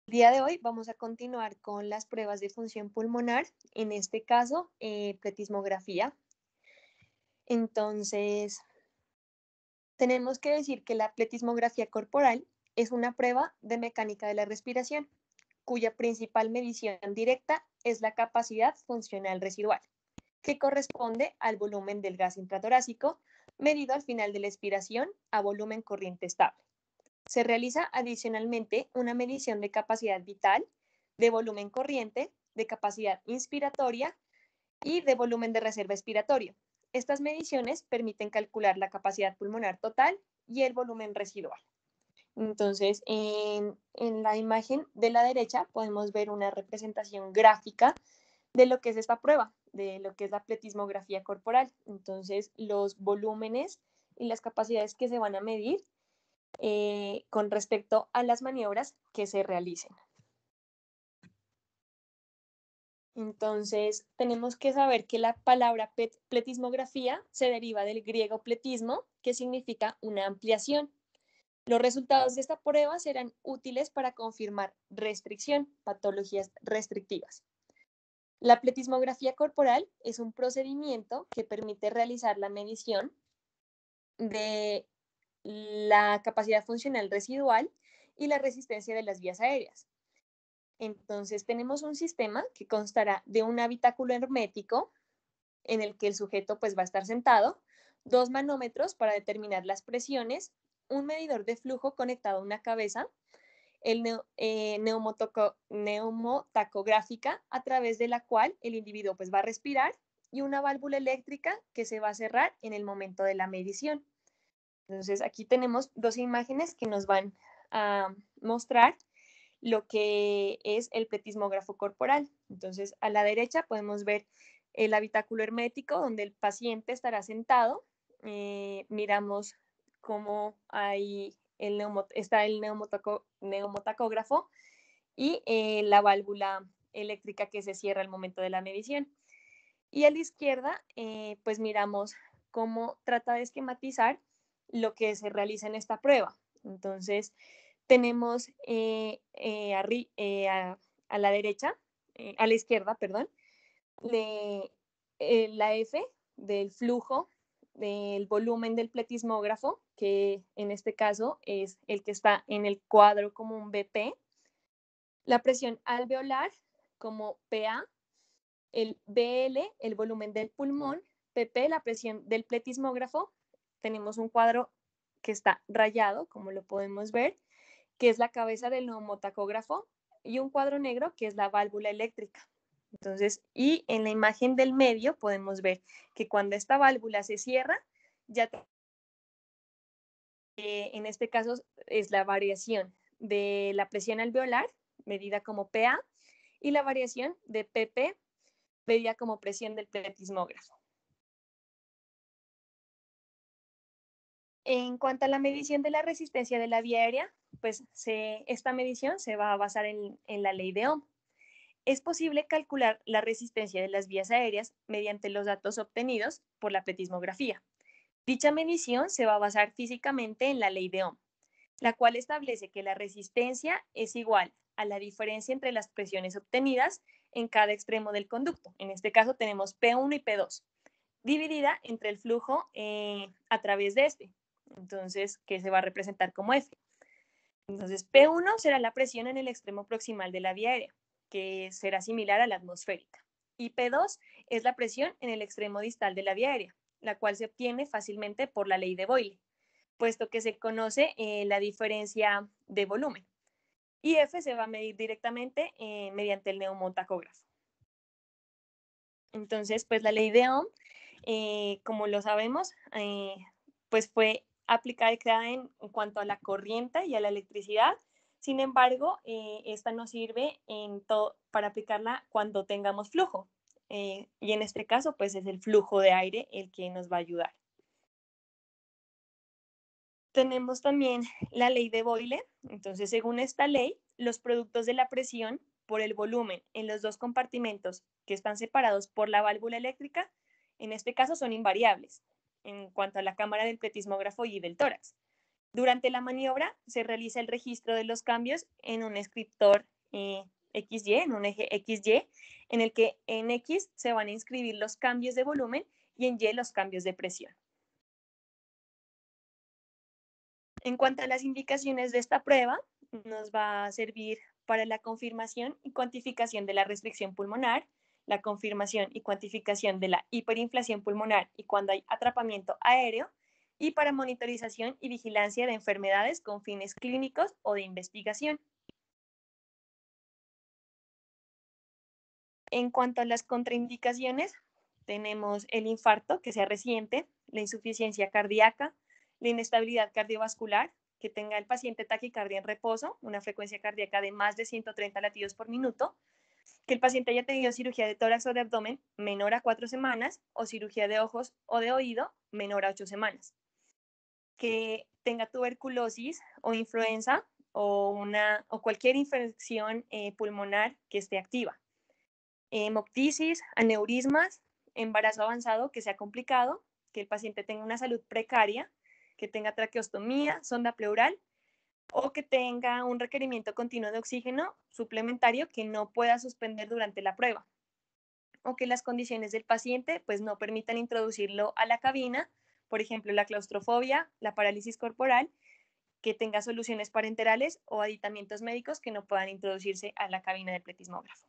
día de hoy vamos a continuar con las pruebas de función pulmonar, en este caso, pletismografía. Entonces, tenemos que decir que la pletismografía corporal es una prueba de mecánica de la respiración, cuya principal medición directa es la capacidad funcional residual, que corresponde al volumen del gas intratorácico medido al final de la expiración a volumen corriente estable. Se realiza adicionalmente una medición de capacidad vital, de volumen corriente, de capacidad inspiratoria y de volumen de reserva expiratorio. Estas mediciones permiten calcular la capacidad pulmonar total y el volumen residual. Entonces, en la imagen de la derecha podemos ver una representación gráfica de lo que es esta prueba, de lo que es la pletismografía corporal. Entonces, los volúmenes y las capacidades que se van a medir con respecto a las maniobras que se realicen. Entonces, tenemos que saber que la palabra pletismografía se deriva del griego pletismo, que significa una ampliación. Los resultados de esta prueba serán útiles para confirmar restricción, patologías restrictivas. La pletismografía corporal es un procedimiento que permite realizar la medición de la capacidad funcional residual y la resistencia de las vías aéreas. Entonces, tenemos un sistema que constará de un habitáculo hermético en el que el sujeto pues va a estar sentado, 2 manómetros para determinar las presiones, un medidor de flujo conectado a una cabeza, el neumotacográfica a través de la cual el individuo pues va a respirar y una válvula eléctrica que se va a cerrar en el momento de la medición. Entonces, aquí tenemos dos imágenes que nos van a mostrar lo que es el pletismógrafo corporal. Entonces, a la derecha podemos ver el habitáculo hermético donde el paciente estará sentado. Miramos cómo está el neumotacógrafo y la válvula eléctrica que se cierra al momento de la medición. Y a la izquierda, pues miramos cómo trata de esquematizar lo que se realiza en esta prueba. Entonces, tenemos a la derecha, a la izquierda, perdón, la F del flujo del volumen del pletismógrafo, que en este caso es el que está en el cuadro como un BP, la presión alveolar como PA, el BL, el volumen del pulmón, PP, la presión del pletismógrafo. Tenemos un cuadro que está rayado, como lo podemos ver, que es la cabeza del neumotacógrafo, y un cuadro negro, que es la válvula eléctrica. Entonces, y en la imagen del medio podemos ver que cuando esta válvula se cierra, ya en este caso es la variación de la presión alveolar, medida como PA, y la variación de PP, medida como presión del pletismógrafo. En cuanto a la medición de la resistencia de la vía aérea, pues esta medición se va a basar en la ley de Ohm. Es posible calcular la resistencia de las vías aéreas mediante los datos obtenidos por la pletismografía. Dicha medición se va a basar físicamente en la ley de Ohm, la cual establece que la resistencia es igual a la diferencia entre las presiones obtenidas en cada extremo del conducto. En este caso tenemos P1 y P2, dividida entre el flujo a través de este, entonces, que se va a representar como F. Entonces, P1 será la presión en el extremo proximal de la vía aérea, que será similar a la atmosférica. Y P2 es la presión en el extremo distal de la vía aérea, la cual se obtiene fácilmente por la ley de Boyle, puesto que se conoce la diferencia de volumen. Y F se va a medir directamente mediante el neumotacógrafo. Entonces, pues la ley de Ohm, como lo sabemos, pues fue aplicada y creada en cuanto a la corriente y a la electricidad. Sin embargo, esta nos sirve para aplicarla cuando tengamos flujo. Y en este caso, pues es el flujo de aire el que nos va a ayudar. Tenemos también la ley de Boyle. Entonces, según esta ley, los productos de la presión por el volumen en los dos compartimentos que están separados por la válvula eléctrica, en este caso son invariables en cuanto a la cámara del pletismógrafo y del tórax. Durante la maniobra se realiza el registro de los cambios en un escritor XY, en un eje XY, en el que en X se van a inscribir los cambios de volumen y en Y los cambios de presión. En cuanto a las indicaciones de esta prueba, nos va a servir para la confirmación y cuantificación de la restricción pulmonar, la confirmación y cuantificación de la hiperinflación pulmonar y cuando hay atrapamiento aéreo, y para monitorización y vigilancia de enfermedades con fines clínicos o de investigación. En cuanto a las contraindicaciones, tenemos el infarto, que sea reciente, la insuficiencia cardíaca, la inestabilidad cardiovascular, que tenga el paciente taquicardia en reposo, una frecuencia cardíaca de más de 130 latidos por minuto, que el paciente haya tenido cirugía de tórax o de abdomen menor a 4 semanas o cirugía de ojos o de oído menor a 8 semanas, que tenga tuberculosis o influenza o cualquier infección pulmonar que esté activa, hemoptisis, aneurismas, embarazo avanzado que sea complicado, que el paciente tenga una salud precaria, que tenga traqueostomía, sonda pleural o que tenga un requerimiento continuo de oxígeno suplementario que no pueda suspender durante la prueba, o que las condiciones del paciente pues no permitan introducirlo a la cabina, por ejemplo, la claustrofobia, la parálisis corporal, que tenga soluciones parenterales o aditamientos médicos que no puedan introducirse a la cabina del pletismógrafo.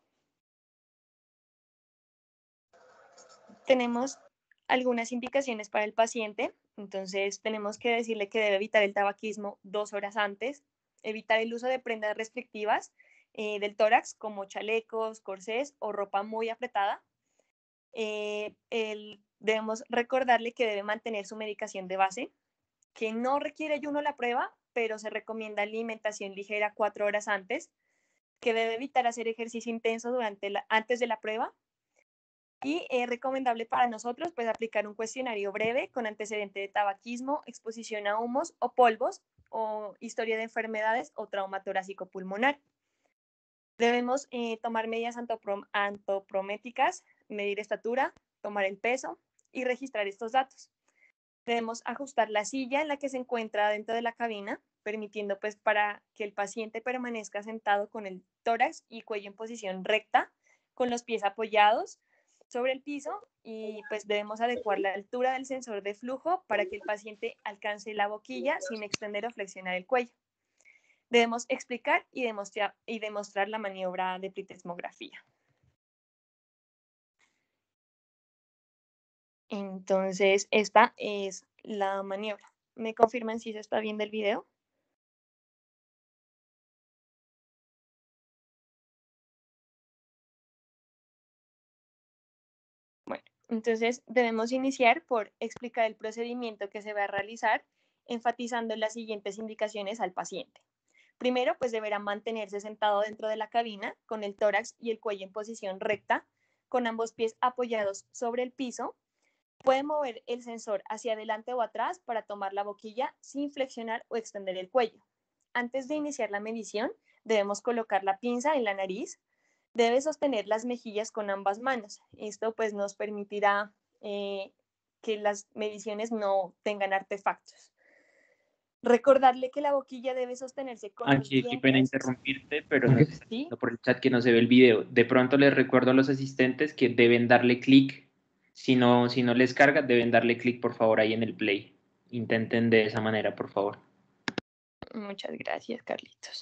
Tenemos algunas indicaciones para el paciente, entonces tenemos que decirle que debe evitar el tabaquismo 2 horas antes, evitar el uso de prendas restrictivas del tórax como chalecos, corsés o ropa muy apretada. Debemos recordarle que debe mantener su medicación de base, que no requiere ayuno la prueba, pero se recomienda alimentación ligera 4 horas antes, que debe evitar hacer ejercicio intenso antes de la prueba. Y es recomendable para nosotros pues aplicar un cuestionario breve con antecedente de tabaquismo, exposición a humos o polvos o historia de enfermedades o trauma torácico pulmonar. Debemos tomar medidas antropométricas, medir estatura, tomar el peso y registrar estos datos. Debemos ajustar la silla en la que se encuentra dentro de la cabina, permitiendo pues para que el paciente permanezca sentado con el tórax y cuello en posición recta, con los pies apoyados sobre el piso y pues debemos adecuar la altura del sensor de flujo para que el paciente alcance la boquilla sin extender o flexionar el cuello. Debemos explicar y demostrar la maniobra de pletismografía. Entonces, esta es la maniobra. ¿Me confirman si se está viendo el video? Bueno, entonces debemos iniciar por explicar el procedimiento que se va a realizar, enfatizando las siguientes indicaciones al paciente. Primero, pues deberá mantenerse sentado dentro de la cabina con el tórax y el cuello en posición recta, con ambos pies apoyados sobre el piso. Puede mover el sensor hacia adelante o atrás para tomar la boquilla sin flexionar o extender el cuello. Antes de iniciar la medición, debemos colocar la pinza en la nariz. Debe sostener las mejillas con ambas manos. Esto pues nos permitirá que las mediciones no tengan artefactos. Recordarle que la boquilla debe sostenerse con los Aquí, qué pena dientes. interrumpirte, pero nos está ¿Sí? diciendo por el chat que no se ve el video. De pronto les recuerdo a los asistentes que deben darle clic. Si no les carga, deben darle clic por favor ahí en el play. Intenten de esa manera, por favor. Muchas gracias, Carlitos.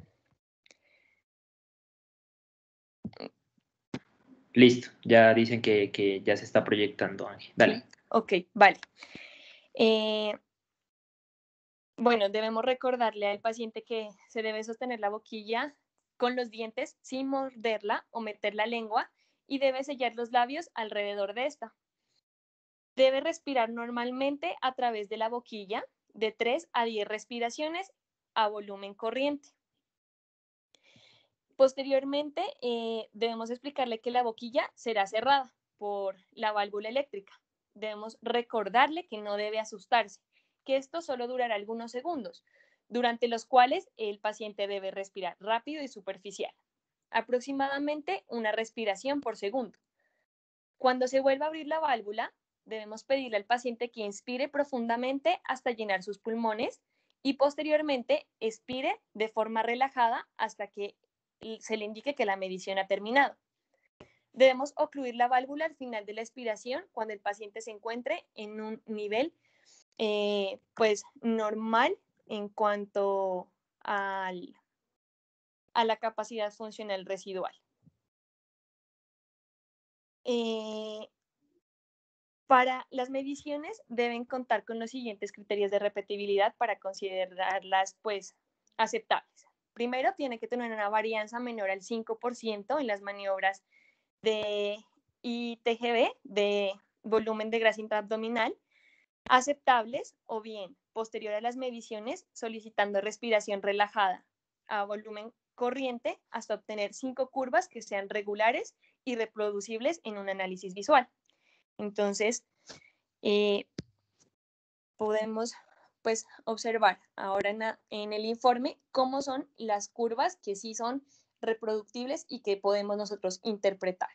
Listo, ya dicen que ya se está proyectando, Ángel. Dale. ¿Sí? Ok, vale. Bueno, debemos recordarle al paciente que se debe sostener la boquilla con los dientes sin morderla o meter la lengua y debe sellar los labios alrededor de esta. Debe respirar normalmente a través de la boquilla de 3 a 10 respiraciones a volumen corriente. Posteriormente, debemos explicarle que la boquilla será cerrada por la válvula eléctrica. Debemos recordarle que no debe asustarse, que esto solo durará algunos segundos, durante los cuales el paciente debe respirar rápido y superficial, aproximadamente una respiración por segundo. Cuando se vuelva a abrir la válvula, debemos pedirle al paciente que inspire profundamente hasta llenar sus pulmones y posteriormente expire de forma relajada hasta que se le indique que la medición ha terminado. Debemos ocluir la válvula al final de la expiración cuando el paciente se encuentre en un nivel pues normal en cuanto a la capacidad funcional residual. Para las mediciones deben contar con los siguientes criterios de repetibilidad para considerarlas pues aceptables. Primero, tiene que tener una varianza menor al 5% en las maniobras de ITGB, de volumen de grasa intraabdominal, aceptables, o bien posterior a las mediciones solicitando respiración relajada a volumen corriente hasta obtener 5 curvas que sean regulares y reproducibles en un análisis visual. Entonces, podemos pues observar ahora en el informe cómo son las curvas que sí son reproductibles y que podemos nosotros interpretar.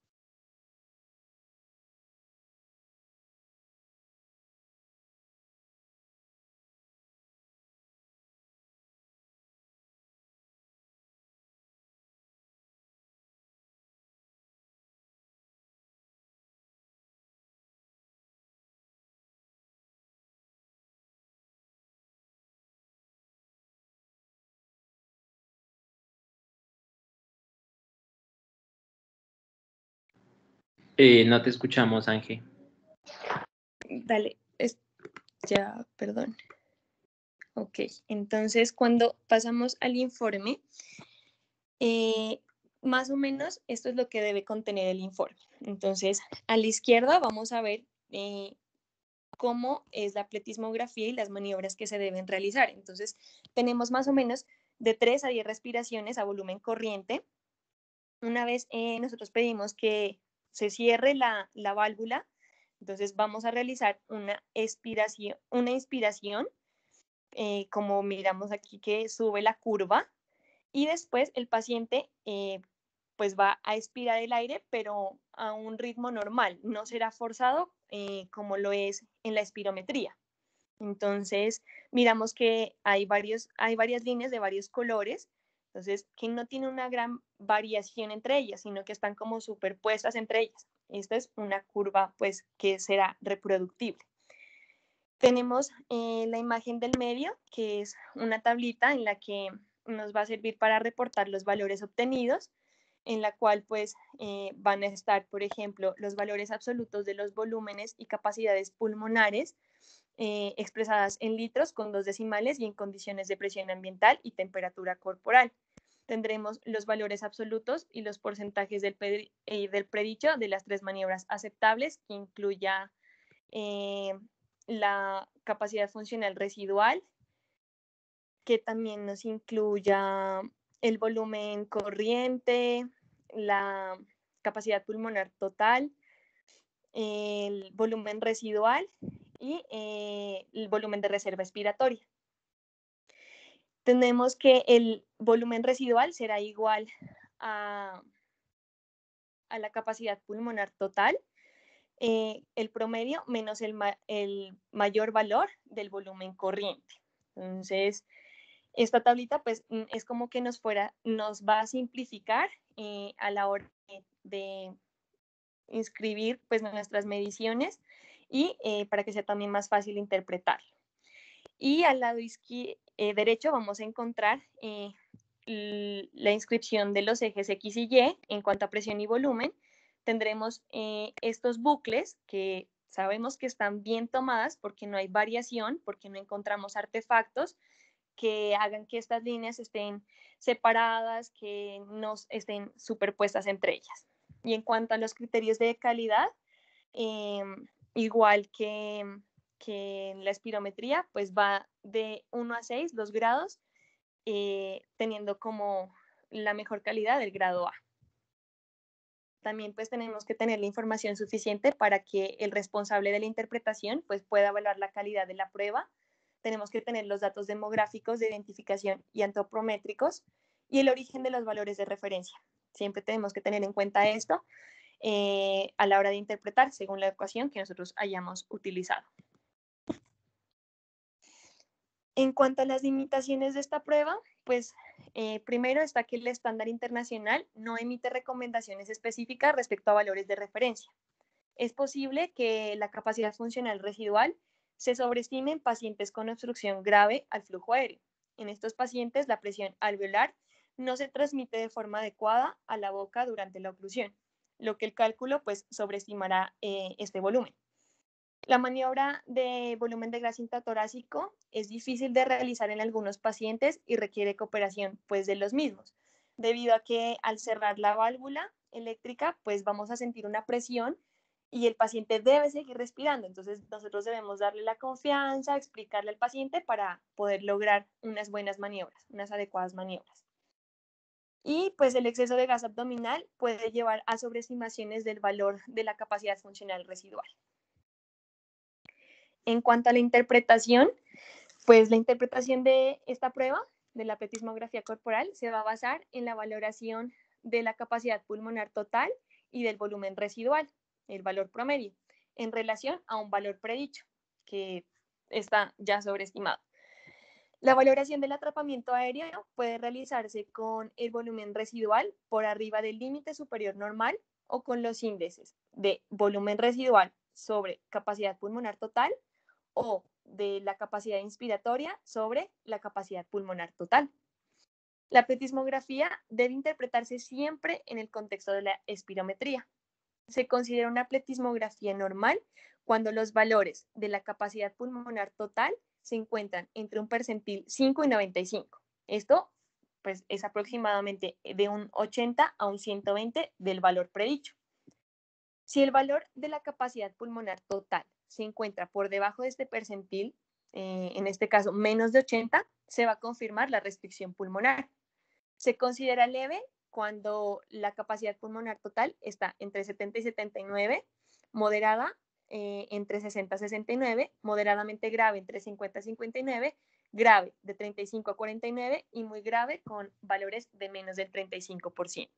No te escuchamos, Ángel. Dale, ya, perdón. Ok, entonces cuando pasamos al informe, más o menos esto es lo que debe contener el informe. Entonces, a la izquierda vamos a ver cómo es la pletismografía y las maniobras que se deben realizar. Entonces, tenemos más o menos de 3 a 10 respiraciones a volumen corriente. Una vez nosotros pedimos que se cierre la válvula, entonces vamos a realizar una inspiración, como miramos aquí que sube la curva, y después el paciente pues va a expirar el aire, pero a un ritmo normal, no será forzado como lo es en la espirometría. Entonces, miramos que hay varias líneas de varios colores, entonces, que no tiene una gran variación entre ellas, sino que están como superpuestas entre ellas. Esta es una curva, pues, que será reproductible. Tenemos la imagen del medio, que es una tablita en la que nos va a servir para reportar los valores obtenidos, en la cual pues van a estar, por ejemplo, los valores absolutos de los volúmenes y capacidades pulmonares expresadas en litros con 2 decimales y en condiciones de presión ambiental y temperatura corporal. Tendremos los valores absolutos y los porcentajes del predicho de las 3 maniobras aceptables, que incluya la capacidad funcional residual, que también nos incluya el volumen corriente, la capacidad pulmonar total, el volumen residual y el volumen de reserva expiratoria. Tenemos que el volumen residual será igual a la capacidad pulmonar total, el promedio menos el mayor valor del volumen corriente. Entonces, esta tablita pues es como que nos va a simplificar a la hora de inscribir pues nuestras mediciones y para que sea también más fácil interpretarlo. Y al lado derecho vamos a encontrar la inscripción de los ejes X y Y en cuanto a presión y volumen. Tendremos estos bucles que sabemos que están bien tomadas porque no hay variación, porque no encontramos artefactos que hagan que estas líneas estén separadas, que no estén superpuestas entre ellas. Y en cuanto a los criterios de calidad, igual que en la espirometría, pues va de 1 a 6 los grados, teniendo como la mejor calidad del grado A. También pues tenemos que tener la información suficiente para que el responsable de la interpretación pues pueda evaluar la calidad de la prueba. Tenemos que tener los datos demográficos de identificación y antropométricos y el origen de los valores de referencia. Siempre tenemos que tener en cuenta esto a la hora de interpretar según la ecuación que nosotros hayamos utilizado. En cuanto a las limitaciones de esta prueba, pues Primero está que el estándar internacional no emite recomendaciones específicas respecto a valores de referencia. Es posible que la capacidad funcional residual se sobreestime en pacientes con obstrucción grave al flujo aéreo. En estos pacientes, la presión alveolar no se transmite de forma adecuada a la boca durante la oclusión, lo que el cálculo pues sobreestimará este volumen. La maniobra de volumen de gas intratorácico es difícil de realizar en algunos pacientes y requiere cooperación pues de los mismos, debido a que al cerrar la válvula eléctrica pues vamos a sentir una presión y el paciente debe seguir respirando. Entonces nosotros debemos darle la confianza, explicarle al paciente para poder lograr unas buenas maniobras, unas adecuadas maniobras. Y pues el exceso de gas abdominal puede llevar a sobreestimaciones del valor de la capacidad funcional residual. En cuanto a la interpretación, pues la interpretación de esta prueba de la petismografía corporal se va a basar en la valoración de la capacidad pulmonar total y del volumen residual, el valor promedio, en relación a un valor predicho, que está ya sobreestimado. La valoración del atrapamiento aéreo puede realizarse con el volumen residual por arriba del límite superior normal o con los índices de volumen residual sobre capacidad pulmonar total o de la capacidad inspiratoria sobre la capacidad pulmonar total. La petismografía debe interpretarse siempre en el contexto de la espirometría. Se considera una petismografía normal cuando los valores de la capacidad pulmonar total se encuentran entre un percentil 5 y 95. Esto pues, es aproximadamente de un 80 a un 120 del valor predicho. Si el valor de la capacidad pulmonar total se encuentra por debajo de este percentil, en este caso menos de 80, se va a confirmar la restricción pulmonar. Se considera leve cuando la capacidad pulmonar total está entre 70 y 79, moderada entre 60 y 69, moderadamente grave entre 50 y 59, grave de 35 a 49 y muy grave con valores de menos del 35%.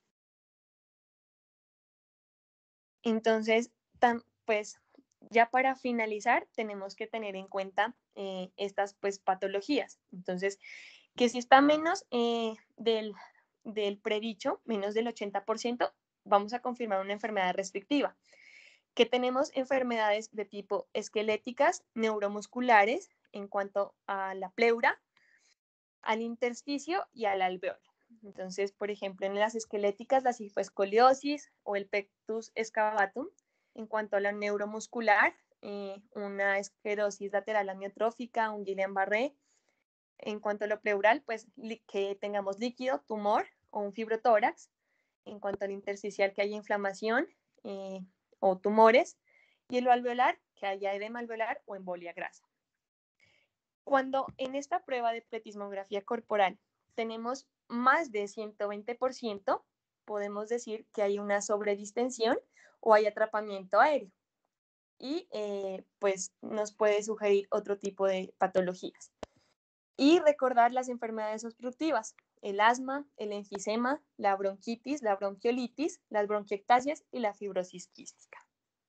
Entonces, pues ya para finalizar, tenemos que tener en cuenta estas pues patologías. Entonces, que si está menos del predicho, menos del 80%, vamos a confirmar una enfermedad restrictiva. Que tenemos enfermedades de tipo esqueléticas, neuromusculares, en cuanto a la pleura, al intersticio y al alveolo. Entonces, por ejemplo, en las esqueléticas, la cifoescoliosis o el pectus excavatum. En cuanto a la neuromuscular, una esclerosis lateral amiotrófica, un Guillain-Barré. En cuanto a lo pleural, pues que tengamos líquido, tumor o un fibrotórax. En cuanto al intersticial, que haya inflamación o tumores. Y en lo alveolar, que haya edema alveolar o embolia grasa. Cuando en esta prueba de petismografía corporal tenemos más de 120%, podemos decir que hay una sobredistensión o hay atrapamiento aéreo. Y pues nos puede sugerir otro tipo de patologías. Y recordar las enfermedades obstructivas, el asma, el enfisema, la bronquitis, la bronquiolitis, las bronquiectasias y la fibrosis quística.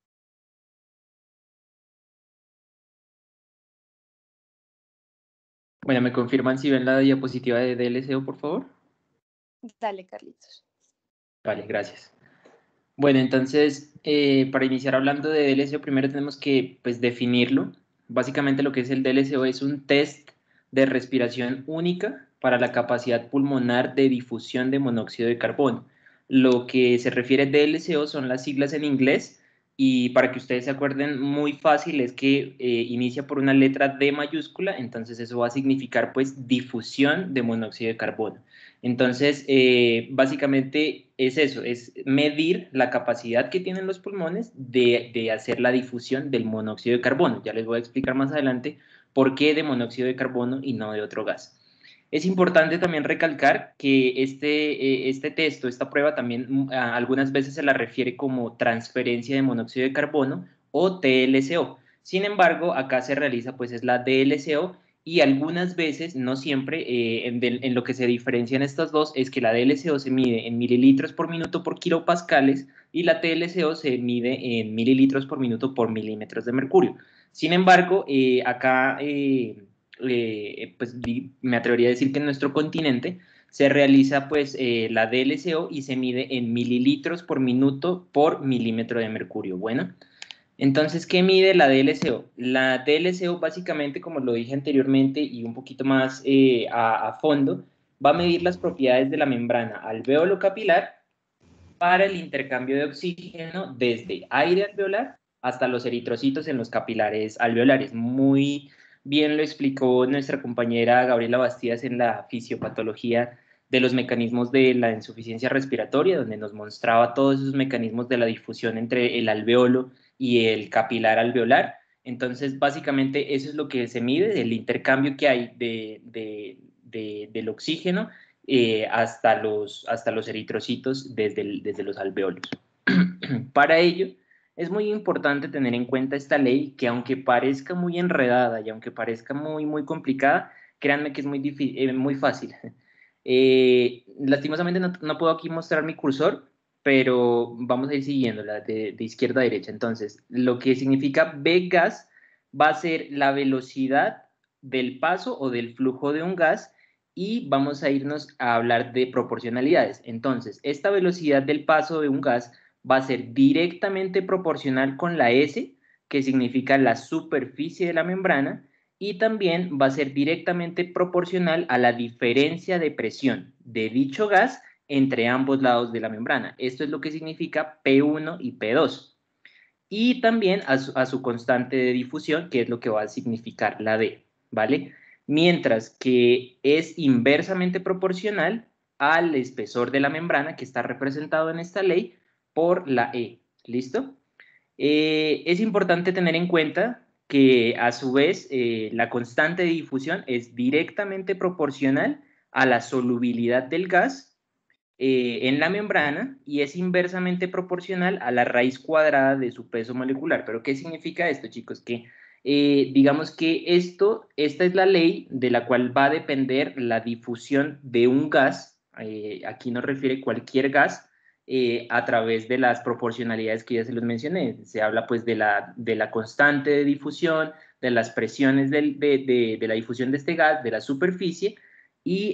Bueno, ¿me confirman si ven la diapositiva de DLCO, por favor? Dale, Carlitos. Vale, gracias. Bueno, entonces, para iniciar hablando de DLCO, primero tenemos que pues, definirlo. Básicamente lo que es el DLCO es un test de respiración única para la capacidad pulmonar de difusión de monóxido de carbono. Lo que se refiere a DLCO son las siglas en inglés y para que ustedes se acuerden muy fácil es que inicia por una letra D mayúscula, entonces eso va a significar pues difusión de monóxido de carbono. Entonces, básicamente es eso, es medir la capacidad que tienen los pulmones de hacer la difusión del monóxido de carbono. Ya les voy a explicar más adelante por qué de monóxido de carbono y no de otro gas. Es importante también recalcar que este test o esta prueba también algunas veces se la refiere como transferencia de monóxido de carbono o TLCO. Sin embargo, acá se realiza pues es la DLCO y algunas veces, no siempre, en lo que se diferencian estas dos es que la DLCO se mide en mililitros por minuto por kilopascales y la TLCO se mide en mililitros por minuto por milímetros de mercurio. Sin embargo, acá pues me atrevería a decir que en nuestro continente se realiza pues la DLCO y se mide en mililitros por minuto por milímetro de mercurio. Bueno, entonces, ¿qué mide la DLCO? La DLCO básicamente, como lo dije anteriormente y un poquito más a fondo, va a medir las propiedades de la membrana alveolo capilar para el intercambio de oxígeno desde aire alveolar hasta los eritrocitos en los capilares alveolares. Muy bien lo explicó nuestra compañera Gabriela Bastidas en la fisiopatología de los mecanismos de la insuficiencia respiratoria, donde nos mostraba todos esos mecanismos de la difusión entre el alveolo y el capilar alveolar. Entonces, básicamente, eso es lo que se mide, el intercambio que hay del oxígeno hasta los eritrocitos desde los alveolos. Para ello, es muy importante tener en cuenta esta ley que aunque parezca muy enredada y aunque parezca muy complicada, créanme que es muy fácil. Lastimosamente no puedo aquí mostrar mi cursor, pero vamos a ir siguiéndola de izquierda a derecha. Entonces, lo que significa V gas va a ser la velocidad del paso o del flujo de un gas y vamos a irnos a hablar de proporcionalidades. Entonces, esta velocidad del paso de un gas va a ser directamente proporcional con la S, que significa la superficie de la membrana, y también va a ser directamente proporcional a la diferencia de presión de dicho gas entre ambos lados de la membrana. Esto es lo que significa P1 y P2. Y también a su constante de difusión, que es lo que va a significar la D, ¿vale? Mientras que es inversamente proporcional al espesor de la membrana, que está representado en esta ley, por la E. ¿Listo? Es importante tener en cuenta que a su vez la constante de difusión es directamente proporcional a la solubilidad del gas en la membrana y es inversamente proporcional a la raíz cuadrada de su peso molecular. ¿Pero qué significa esto, chicos? Que digamos que esta es la ley de la cual va a depender la difusión de un gas, aquí nos refiere cualquier gas, a través de las proporcionalidades que ya se los mencioné. Se habla pues de la constante de difusión, de las presiones de la difusión de este gas, de la superficie y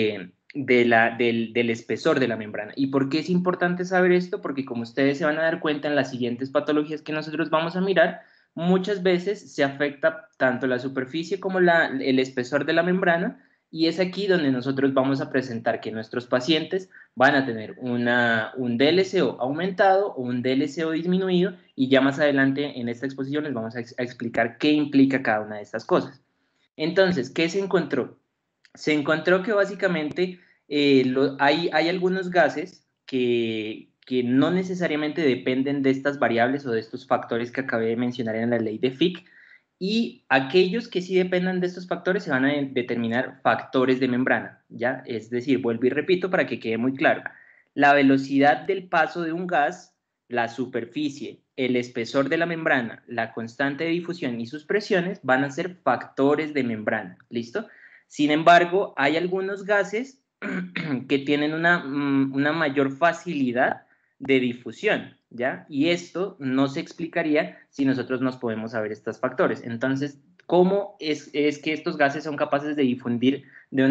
del espesor de la membrana. ¿Y por qué es importante saber esto? Porque como ustedes se van a dar cuenta en las siguientes patologías que nosotros vamos a mirar, muchas veces se afecta tanto la superficie como el espesor de la membrana, y es aquí donde nosotros vamos a presentar que nuestros pacientes van a tener un DLCO aumentado o un DLCO disminuido, y ya más adelante en esta exposición les vamos a explicar qué implica cada una de estas cosas. Entonces, ¿qué se encontró? Se encontró que básicamente hay algunos gases que no necesariamente dependen de estas variables o de estos factores que acabé de mencionar en la ley de Fick, y aquellos que sí dependan de estos factores se van a determinar factores de membrana, ¿ya? Es decir, vuelvo y repito para que quede muy claro. La velocidad del paso de un gas, la superficie, el espesor de la membrana, la constante de difusión y sus presiones van a ser factores de membrana, ¿listo? Sin embargo, hay algunos gases que tienen una mayor facilidad de difusión, ¿ya? Y esto no se explicaría si nosotros nos podemos saber estos factores. Entonces, ¿cómo es que estos gases son capaces de difundir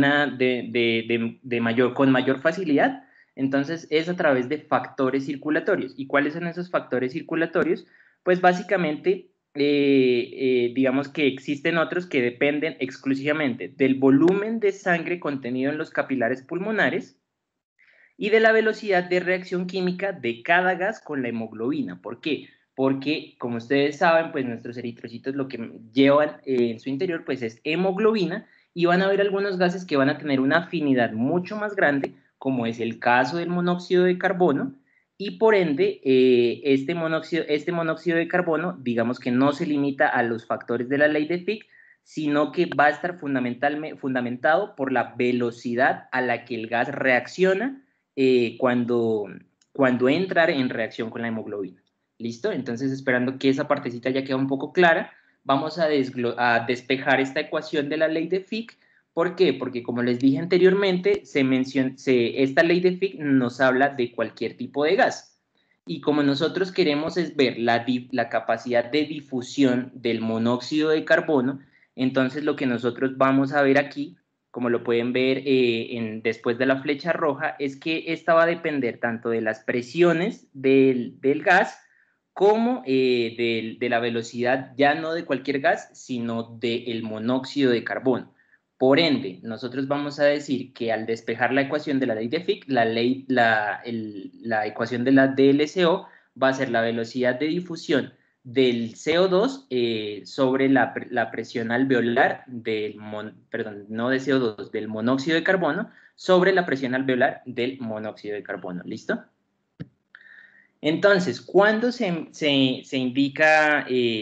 con mayor facilidad? Entonces, es a través de factores circulatorios. ¿Y cuáles son esos factores circulatorios? Pues básicamente digamos que existen otros que dependen exclusivamente del volumen de sangre contenido en los capilares pulmonares y de la velocidad de reacción química de cada gas con la hemoglobina. ¿Por qué? Porque, como ustedes saben, pues nuestros eritrocitos lo que llevan en su interior pues es hemoglobina, y van a haber algunos gases que van a tener una afinidad mucho más grande, como es el caso del monóxido de carbono, y por ende este monóxido de carbono, digamos que no se limita a los factores de la ley de Fick, sino que va a estar fundamentado por la velocidad a la que el gas reacciona cuando entra en reacción con la hemoglobina. ¿Listo? Entonces, esperando que esta partecita ya quede un poco clara, vamos a despejar esta ecuación de la ley de Fick. ¿Por qué? Porque como les dije anteriormente, esta ley de Fick nos habla de cualquier tipo de gas. Y como nosotros queremos es ver la capacidad de difusión del monóxido de carbono, Entonces lo que nosotros vamos a ver aquí, como lo pueden ver después de la flecha roja, es que esta va a depender tanto de las presiones del gas como de la velocidad, ya no de cualquier gas, sino del monóxido de carbono. Por ende, nosotros vamos a decir que al despejar la ecuación de la ley de Fick, la ecuación de la DLCO va a ser la velocidad de difusión del CO2 sobre la presión alveolar perdón, no de CO2, del monóxido de carbono sobre la presión alveolar del monóxido de carbono. ¿Listo? Entonces, ¿cuándo se indica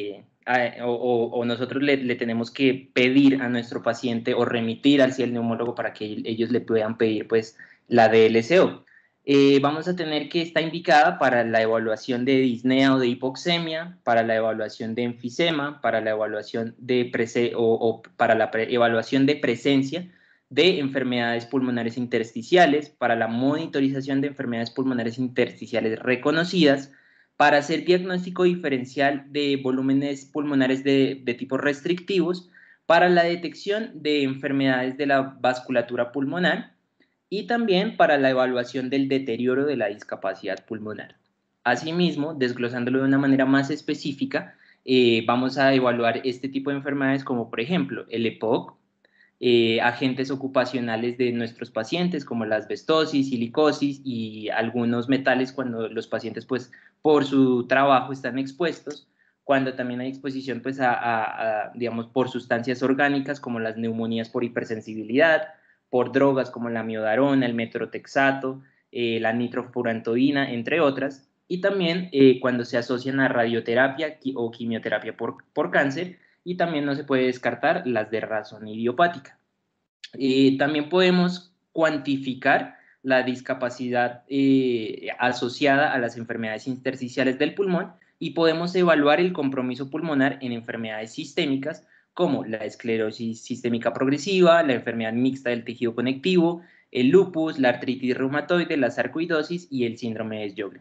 o nosotros le tenemos que pedir a nuestro paciente o remitir hacia el neumólogo para que ellos le puedan pedir pues la DLCO? Vamos a tener que estar indicada para la evaluación de disnea o de hipoxemia, para la evaluación de enfisema, para la evaluación para la evaluación de presencia de enfermedades pulmonares intersticiales, para la monitorización de enfermedades pulmonares intersticiales reconocidas, para hacer diagnóstico diferencial de volúmenes pulmonares de tipo restrictivos, para la detección de enfermedades de la vasculatura pulmonar y también para la evaluación del deterioro de la discapacidad pulmonar. Asimismo, desglosándolo de una manera más específica, vamos a evaluar este tipo de enfermedades como por ejemplo el EPOC, agentes ocupacionales de nuestros pacientes como la asbestosis, silicosis y algunos metales cuando los pacientes pues por su trabajo están expuestos, cuando también hay exposición pues digamos por sustancias orgánicas como las neumonías por hipersensibilidad, por drogas como la miodarona, el metrotexato, la nitrofurantoína, entre otras, y también cuando se asocian a radioterapia o quimioterapia por cáncer, y también no se puede descartar las de razón idiopática. También podemos cuantificar la discapacidad asociada a las enfermedades intersticiales del pulmón y podemos evaluar el compromiso pulmonar en enfermedades sistémicas como la esclerosis sistémica progresiva, la enfermedad mixta del tejido conectivo, el lupus, la artritis reumatoide, la sarcoidosis y el síndrome de Sjögren.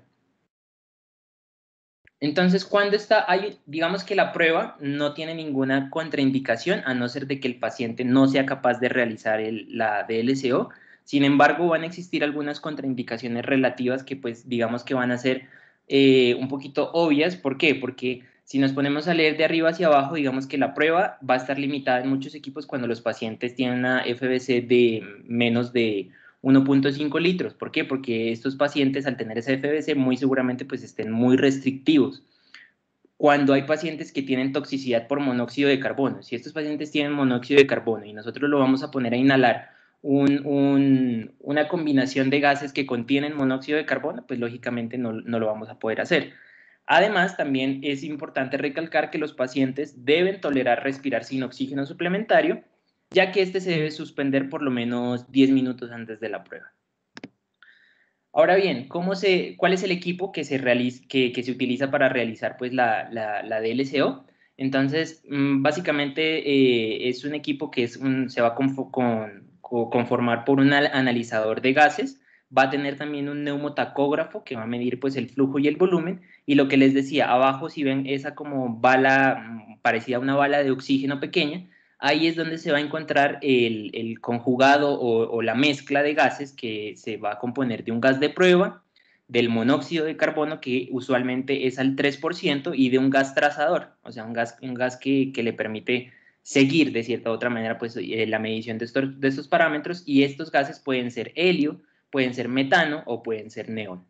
Entonces, cuando digamos que la prueba no tiene ninguna contraindicación, a no ser de que el paciente no sea capaz de realizar la DLCO, sin embargo, van a existir algunas contraindicaciones relativas que, pues, digamos que van a ser un poquito obvias. ¿Por qué? Porque si nos ponemos a leer de arriba hacia abajo, digamos que la prueba va a estar limitada en muchos equipos cuando los pacientes tienen una FBC de menos de 1.5 litros. ¿Por qué? Porque estos pacientes al tener esa FBC muy seguramente pues estén muy restrictivos. Cuando hay pacientes que tienen toxicidad por monóxido de carbono, si estos pacientes tienen monóxido de carbono y nosotros lo vamos a poner a inhalar una combinación de gases que contienen monóxido de carbono, pues lógicamente no lo vamos a poder hacer. Además, también es importante recalcar que los pacientes deben tolerar respirar sin oxígeno suplementario, ya que este se debe suspender por lo menos 10 minutos antes de la prueba. Ahora bien, ¿cuál es el equipo que se utiliza para realizar pues, la DLCO? Entonces, básicamente es un equipo que se va a conformar por un analizador de gases, va a tener también un neumotacógrafo que va a medir pues, el flujo y el volumen, y lo que les decía, abajo si ven esa como bala, parecida a una bala de oxígeno pequeña, ahí es donde se va a encontrar el conjugado o la mezcla de gases que se va a componer de un gas de prueba, del monóxido de carbono, que usualmente es al 3%, y de un gas trazador, o sea, un gas que le permite seguir de cierta u otra manera pues, la medición de estos parámetros, y estos gases pueden ser helio, pueden ser metano o pueden ser neón.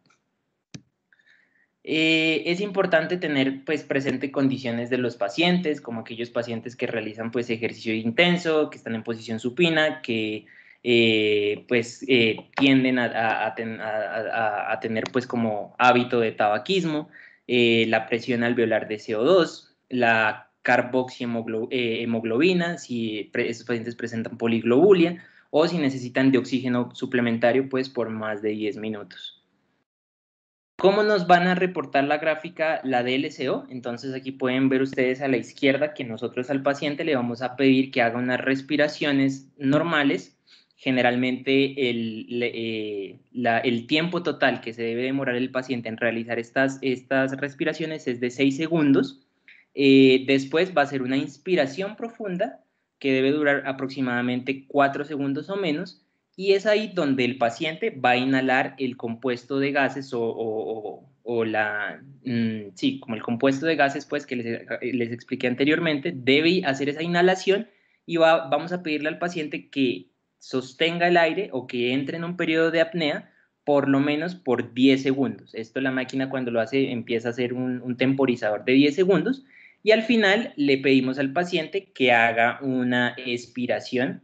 Es importante tener pues, presente condiciones de los pacientes, como aquellos pacientes que realizan pues, ejercicio intenso, que están en posición supina, que tienden a tener pues, como hábito de tabaquismo, la presión alveolar de CO2, la carboxihemoglobina, si estos pacientes presentan poliglobulia, o si necesitan de oxígeno suplementario pues, por más de 10 minutos. ¿Cómo nos van a reportar la gráfica, la DLCO? Entonces aquí pueden ver ustedes a la izquierda que nosotros al paciente le vamos a pedir que haga unas respiraciones normales. Generalmente el tiempo total que se debe demorar el paciente en realizar estas respiraciones es de 6 segundos. Después va a ser una inspiración profunda que debe durar aproximadamente 4 segundos o menos, y es ahí donde el paciente va a inhalar el compuesto de gases sí, como el compuesto de gases pues que les expliqué anteriormente, debe hacer esa inhalación y vamos a pedirle al paciente que sostenga el aire o que entre en un periodo de apnea por lo menos por 10 segundos. Esto la máquina cuando lo hace empieza a hacer un temporizador de 10 segundos y al final le pedimos al paciente que haga una expiración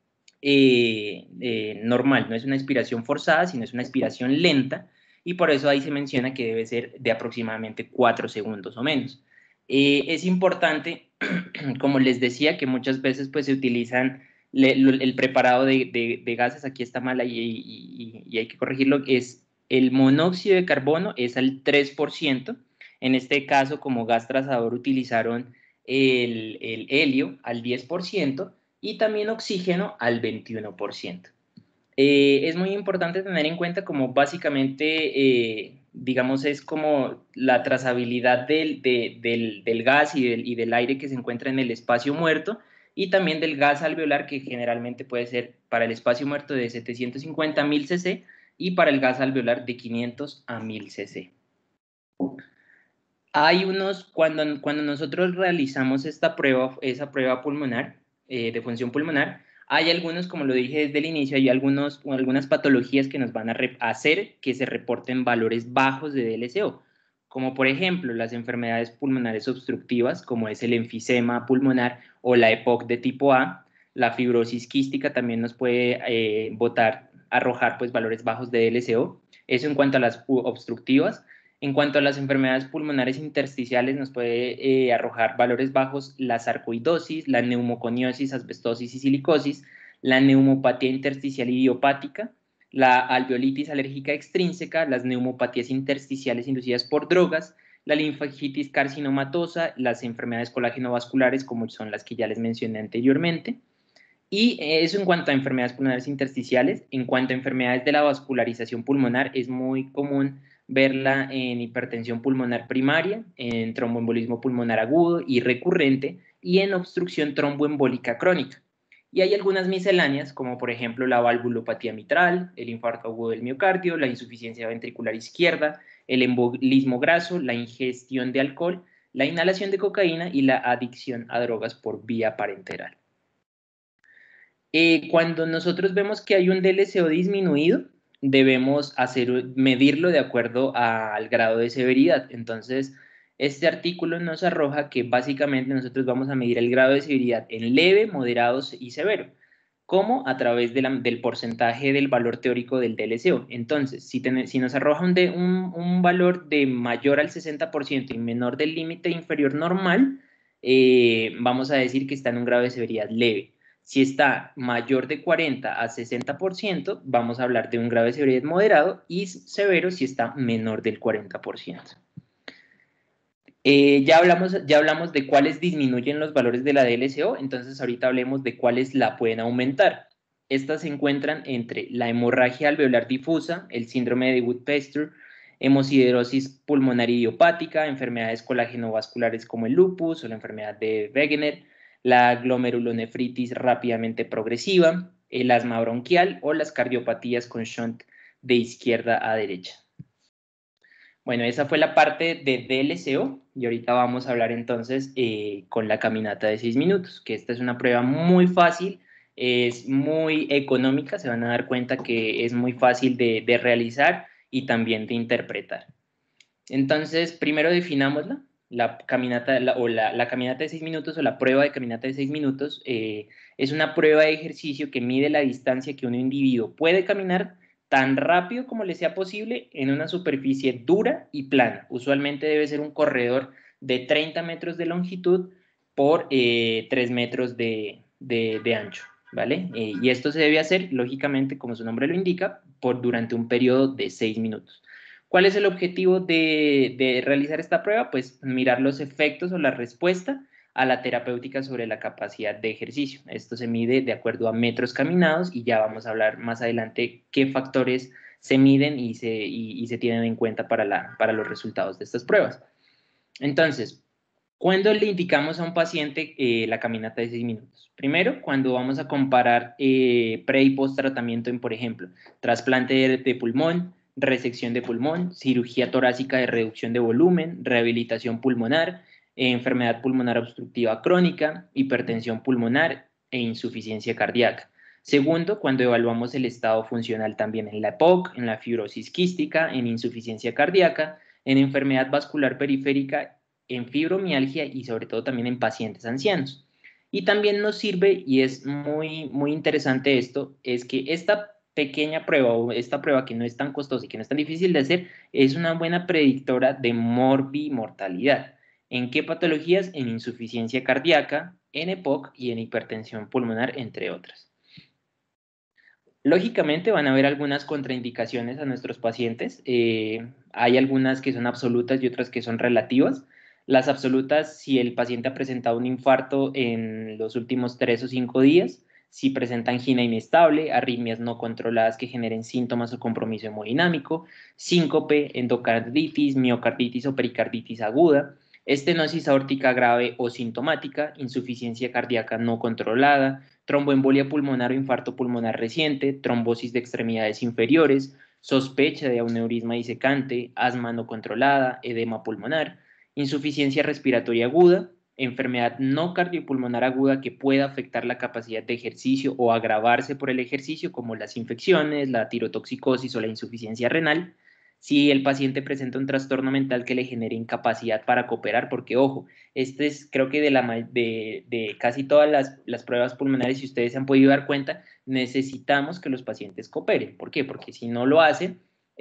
normal, no es una expiración forzada, sino es una expiración lenta, y por eso ahí se menciona que debe ser de aproximadamente 4 segundos o menos. Es importante, como les decía, que muchas veces pues se utilizan el preparado de gases, aquí está mal y hay que corregirlo, es el monóxido de carbono es al 3%, en este caso como gas trazador utilizaron el helio al 10%, y también oxígeno al 21%. Es muy importante tener en cuenta como básicamente, digamos, es como la trazabilidad del gas y del aire que se encuentra en el espacio muerto, y también del gas alveolar, que generalmente puede ser para el espacio muerto de 750 a 1000 cc y para el gas alveolar de 500 a 1000 cc. Hay cuando nosotros realizamos esa prueba pulmonar, de función pulmonar, hay algunos, como lo dije desde el inicio, hay algunas patologías que nos van a hacer que se reporten valores bajos de DLCO, como por ejemplo las enfermedades pulmonares obstructivas, como es el enfisema pulmonar o la EPOC de tipo A. La fibrosis quística también nos puede arrojar pues valores bajos de DLCO. Eso en cuanto a las obstructivas. En cuanto a las enfermedades pulmonares intersticiales, nos puede arrojar valores bajos la sarcoidosis, la neumoconiosis, asbestosis y silicosis, la neumopatía intersticial idiopática, la alveolitis alérgica extrínseca, las neumopatías intersticiales inducidas por drogas, la linfagitis carcinomatosa, las enfermedades colágenovasculares, como son las que ya les mencioné anteriormente. Y eso en cuanto a enfermedades pulmonares intersticiales. En cuanto a enfermedades de la vascularización pulmonar, es muy común verla en hipertensión pulmonar primaria, en tromboembolismo pulmonar agudo y recurrente y en obstrucción tromboembólica crónica. Y hay algunas misceláneas, como por ejemplo la valvulopatía mitral, el infarto agudo del miocardio, la insuficiencia ventricular izquierda, el embolismo graso, la ingestión de alcohol, la inhalación de cocaína y la adicción a drogas por vía parenteral. Cuando nosotros vemos que hay un DLCO disminuido, debemos medirlo de acuerdo al grado de severidad. Entonces, este artículo nos arroja que básicamente nosotros vamos a medir el grado de severidad en leve, moderado y severo, como a través del porcentaje del valor teórico del DLCO. Entonces, si nos arroja un valor de mayor al 60% y menor del límite inferior normal, vamos a decir que está en un grado de severidad leve. Si está mayor de 40 a 60%, vamos a hablar de un grado de severidad moderado, y severo si está menor del 40%. Ya hablamos de cuáles disminuyen los valores de la DLCO, entonces ahorita hablemos de cuáles la pueden aumentar. Estas se encuentran entre la hemorragia alveolar difusa, el síndrome de Wood-Pasteur, hemosiderosis pulmonar idiopática, enfermedades colágenovasculares como el lupus o la enfermedad de Wegener, la glomerulonefritis rápidamente progresiva, el asma bronquial o las cardiopatías con shunt de izquierda a derecha. Bueno, esa fue la parte de DLCO y ahorita vamos a hablar entonces con la caminata de 6 minutos, que esta es una prueba muy fácil, es muy económica, se van a dar cuenta que es muy fácil de realizar y también de interpretar. Entonces, primero definámosla, la caminata la caminata de 6 minutos o la prueba de caminata de 6 minutos es una prueba de ejercicio que mide la distancia que un individuo puede caminar tan rápido como le sea posible en una superficie dura y plana. Usualmente debe ser un corredor de 30 metros de longitud por 3 metros de ancho, ¿vale? Y esto se debe hacer, lógicamente, como su nombre lo indica, durante un periodo de 6 minutos. ¿Cuál es el objetivo de realizar esta prueba? Pues mirar los efectos o la respuesta a la terapéutica sobre la capacidad de ejercicio. Esto se mide de acuerdo a metros caminados y ya vamos a hablar más adelante qué factores se miden y se tienen en cuenta para los resultados de estas pruebas. Entonces, ¿Cuándo le indicamos a un paciente la caminata de 6 minutos? Primero, cuando vamos a comparar pre y post tratamiento en, por ejemplo, trasplante de pulmón, resección de pulmón, cirugía torácica de reducción de volumen, rehabilitación pulmonar, enfermedad pulmonar obstructiva crónica, hipertensión pulmonar e insuficiencia cardíaca. Segundo, cuando evaluamos el estado funcional también en la EPOC, en la fibrosis quística, en insuficiencia cardíaca, en enfermedad vascular periférica, en fibromialgia y sobre todo también en pacientes ancianos. Y también nos sirve, y es muy interesante esto, es que esta pequeña prueba o esta prueba que no es tan costosa y que no es tan difícil de hacer, es una buena predictora de morbimortalidad. ¿En qué patologías? En insuficiencia cardíaca, en EPOC y en hipertensión pulmonar, entre otras. Lógicamente van a haber algunas contraindicaciones a nuestros pacientes. Hay algunas que son absolutas y otras que son relativas. Las absolutas, si el paciente ha presentado un infarto en los últimos 3 o 5 días, si presenta angina inestable, arritmias no controladas que generen síntomas o compromiso hemodinámico, síncope, endocarditis, miocarditis o pericarditis aguda, estenosis aórtica grave o sintomática, insuficiencia cardíaca no controlada, tromboembolia pulmonar o infarto pulmonar reciente, trombosis de extremidades inferiores, sospecha de aneurisma disecante, asma no controlada, edema pulmonar, insuficiencia respiratoria aguda, enfermedad no cardiopulmonar aguda que pueda afectar la capacidad de ejercicio o agravarse por el ejercicio, como las infecciones, la tirotoxicosis o la insuficiencia renal. Si el paciente presenta un trastorno mental que le genere incapacidad para cooperar, porque ojo, este es, creo que de casi todas las pruebas pulmonares, si ustedes se han podido dar cuenta, necesitamos que los pacientes cooperen. ¿Por qué? Porque si no lo hacen,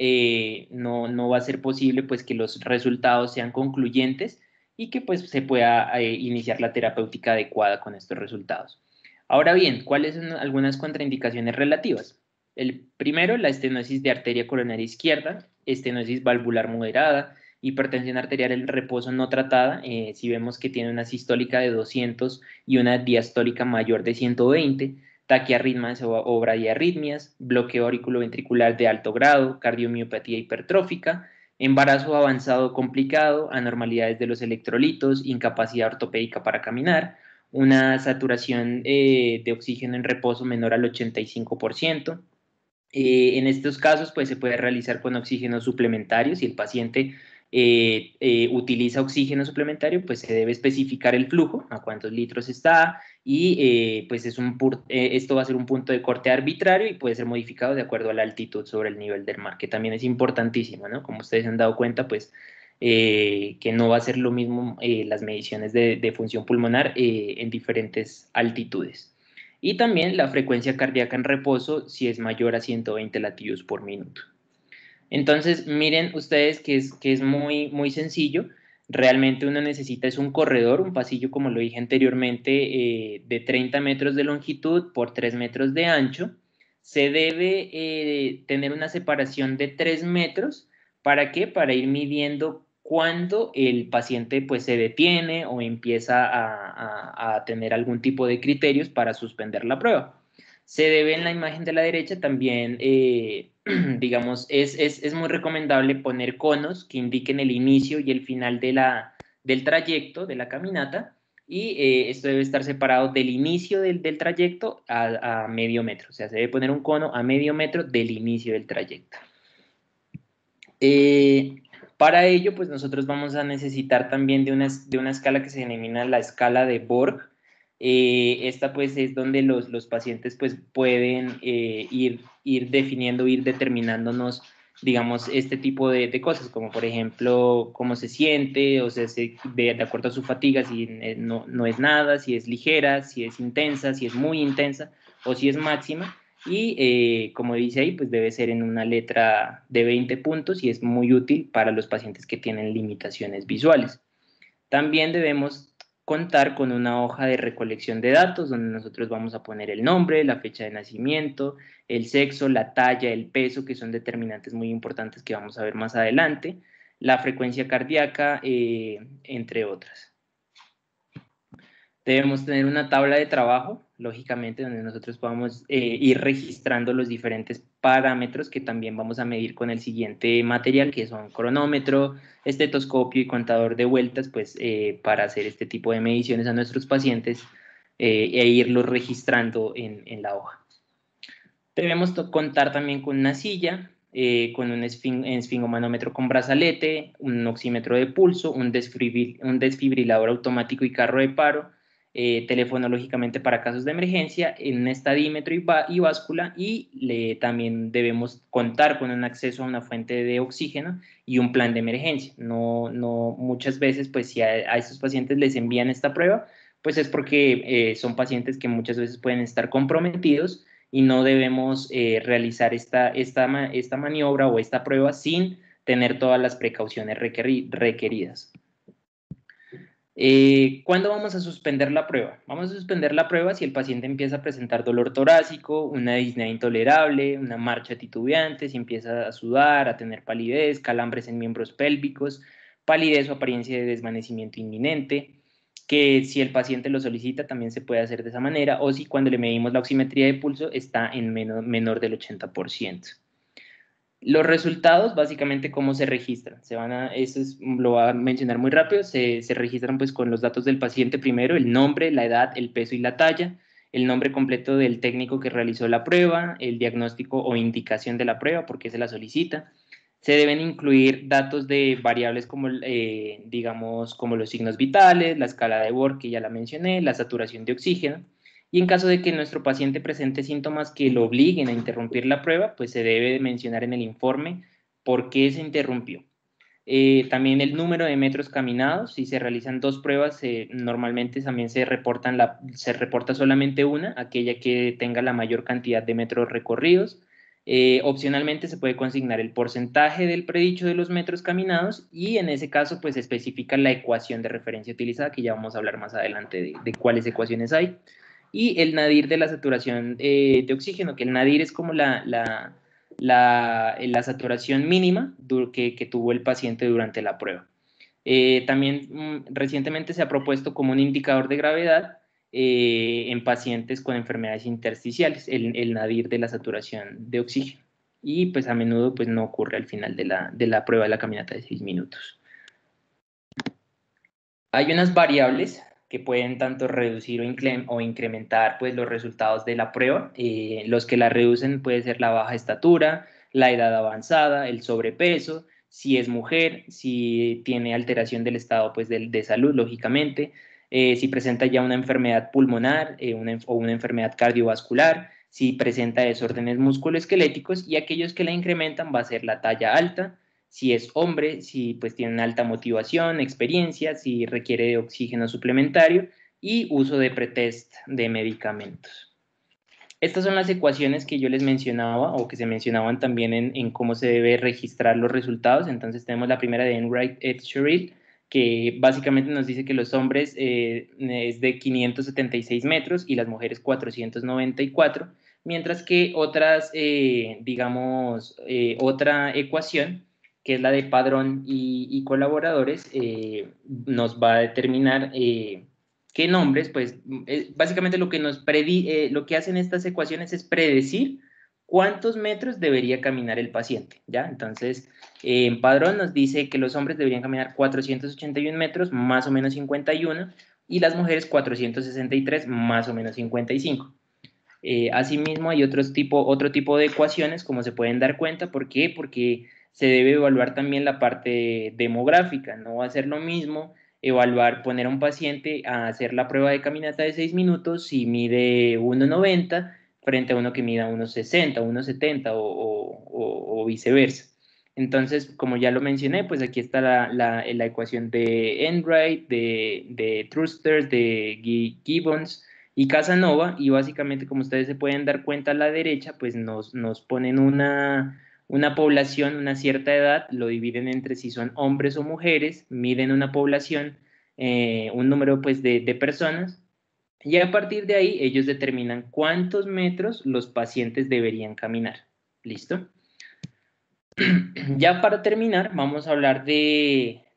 no va a ser posible pues, que los resultados sean concluyentes y que pues, se pueda iniciar la terapéutica adecuada con estos resultados. Ahora bien, ¿cuáles son algunas contraindicaciones relativas? El primero, la estenosis de arteria coronaria izquierda, estenosis valvular moderada, hipertensión arterial en reposo no tratada, si vemos que tiene una sistólica de 200 y una diastólica mayor de 120, taquiarritmias o bradiarritmias, bloqueo auriculoventricular de alto grado, cardiomiopatía hipertrófica, embarazo avanzado complicado, anormalidades de los electrolitos, incapacidad ortopédica para caminar, una saturación de oxígeno en reposo menor al 85%. En estos casos, pues se puede realizar con oxígeno suplementario. Si el paciente utiliza oxígeno suplementario, pues se debe especificar el flujo, a cuántos litros está, y pues esto va a ser un punto de corte arbitrario y puede ser modificado de acuerdo a la altitud sobre el nivel del mar, que también es importantísimo, ¿no? Como ustedes se han dado cuenta, pues que no va a ser lo mismo las mediciones de función pulmonar en diferentes altitudes. Y también la frecuencia cardíaca en reposo si es mayor a 120 latidos por minuto. Entonces, miren ustedes que es muy sencillo. Realmente uno necesita es un corredor, un pasillo, como lo dije anteriormente, de 30 metros de longitud por 3 metros de ancho. Se debe tener una separación de 3 metros. ¿Para qué? Para ir midiendo cuándo el paciente pues, se detiene o empieza a tener algún tipo de criterios para suspender la prueba. Se debe en la imagen de la derecha también, digamos, es muy recomendable poner conos que indiquen el inicio y el final del trayecto, de la caminata, y esto debe estar separado del inicio del trayecto a medio metro. O sea, se debe poner un cono a medio metro del inicio del trayecto. Para ello, pues nosotros vamos a necesitar también de una escala que se denomina la escala de Borg. Esta pues es donde los pacientes pues pueden ir definiendo, ir determinándonos, digamos, este tipo de cosas, como por ejemplo, cómo se siente, o sea, de acuerdo a su fatiga, si no es nada, si es ligera, si es intensa, si es muy intensa o si es máxima. Y como dice ahí, pues debe ser en una letra de 20 puntos y es muy útil para los pacientes que tienen limitaciones visuales. También debemos contar con una hoja de recolección de datos donde nosotros vamos a poner el nombre, la fecha de nacimiento, el sexo, la talla, el peso, que son determinantes muy importantes que vamos a ver más adelante, la frecuencia cardíaca, entre otras. Debemos tener una tabla de trabajo. lógicamente, donde nosotros podamos ir registrando los diferentes parámetros que también vamos a medir con el siguiente material, que son cronómetro, estetoscopio y contador de vueltas, pues para hacer este tipo de mediciones a nuestros pacientes e irlos registrando en la hoja. Debemos contar también con una silla, con un esfingomanómetro con brazalete, un oxímetro de pulso, un desfibrilador automático y carro de paro, teléfono lógicamente para casos de emergencia, un estadímetro y báscula, y también debemos contar con un acceso a una fuente de oxígeno y un plan de emergencia. Muchas veces, pues si a estos pacientes les envían esta prueba, pues es porque son pacientes que muchas veces pueden estar comprometidos y no debemos realizar esta maniobra o esta prueba sin tener todas las precauciones requeridas. ¿Cuándo vamos a suspender la prueba? Vamos a suspender la prueba si el paciente empieza a presentar dolor torácico, una disnea intolerable, una marcha titubeante, si empieza a sudar, a tener palidez, calambres en miembros pélvicos, palidez o apariencia de desvanecimiento inminente, que si el paciente lo solicita también se puede hacer de esa manera, o si cuando le medimos la oximetría de pulso está en menor del 80%. Los resultados, básicamente, ¿cómo se registran? Lo voy a mencionar muy rápido, se registran pues con los datos del paciente primero, el nombre, la edad, el peso y la talla, el nombre completo del técnico que realizó la prueba, el diagnóstico o indicación de la prueba, por qué se la solicita. Se deben incluir datos de variables como, digamos, como los signos vitales, la escala de Borg, que ya la mencioné, la saturación de oxígeno. Y en caso de que nuestro paciente presente síntomas que lo obliguen a interrumpir la prueba, pues se debe mencionar en el informe por qué se interrumpió. También el número de metros caminados, si se realizan dos pruebas, normalmente también se reporta solamente una, aquella que tenga la mayor cantidad de metros recorridos. Opcionalmente se puede consignar el porcentaje del predicho de los metros caminados y en ese caso pues se especifica la ecuación de referencia utilizada, que ya vamos a hablar más adelante de cuáles ecuaciones hay. Y el nadir de la saturación de oxígeno, que el nadir es como la saturación mínima que tuvo el paciente durante la prueba. También recientemente se ha propuesto como un indicador de gravedad en pacientes con enfermedades intersticiales, el nadir de la saturación de oxígeno. Y pues a menudo pues no ocurre al final de la prueba de la caminata de 6 minutos. Hay unas variables que pueden tanto reducir o incrementar pues, los resultados de la prueba. Los que la reducen puede ser la baja estatura, la edad avanzada, el sobrepeso, si es mujer, si tiene alteración del estado pues, de salud, lógicamente, si presenta ya una enfermedad pulmonar o una enfermedad cardiovascular, si presenta desórdenes musculoesqueléticos, y aquellos que la incrementan va a ser la talla alta, si es hombre, si pues tiene una alta motivación, experiencia, si requiere de oxígeno suplementario y uso de pretest de medicamentos. Estas son las ecuaciones que yo les mencionaba o que se mencionaban también en cómo se debe registrar los resultados. Entonces tenemos la primera de Enright et Sherrill, que básicamente nos dice que los hombres es de 576 metros y las mujeres 494, mientras que otra ecuación, que es la de Padrón y colaboradores, nos va a determinar qué nombres, pues básicamente lo que hacen estas ecuaciones es predecir cuántos metros debería caminar el paciente, ¿ya? Entonces, en Padrón nos dice que los hombres deberían caminar 481 metros, más o menos 51, y las mujeres 463, más o menos 55. Asimismo, hay otro tipo de ecuaciones, como se pueden dar cuenta. ¿Por qué? Porque se debe evaluar también la parte demográfica. No va a ser lo mismo poner a un paciente a hacer la prueba de caminata de 6 minutos si mide 1,90 frente a uno que mida 1,60, 1,70 o viceversa. Entonces, como ya lo mencioné, pues aquí está la ecuación de Enright, de Truster, de Gibbons y Casanova, y básicamente, como ustedes se pueden dar cuenta a la derecha, pues nos ponen una población, una cierta edad, lo dividen entre si son hombres o mujeres, miden una población, un número pues de personas, y a partir de ahí ellos determinan cuántos metros los pacientes deberían caminar. ¿Listo? Ya para terminar, vamos a hablar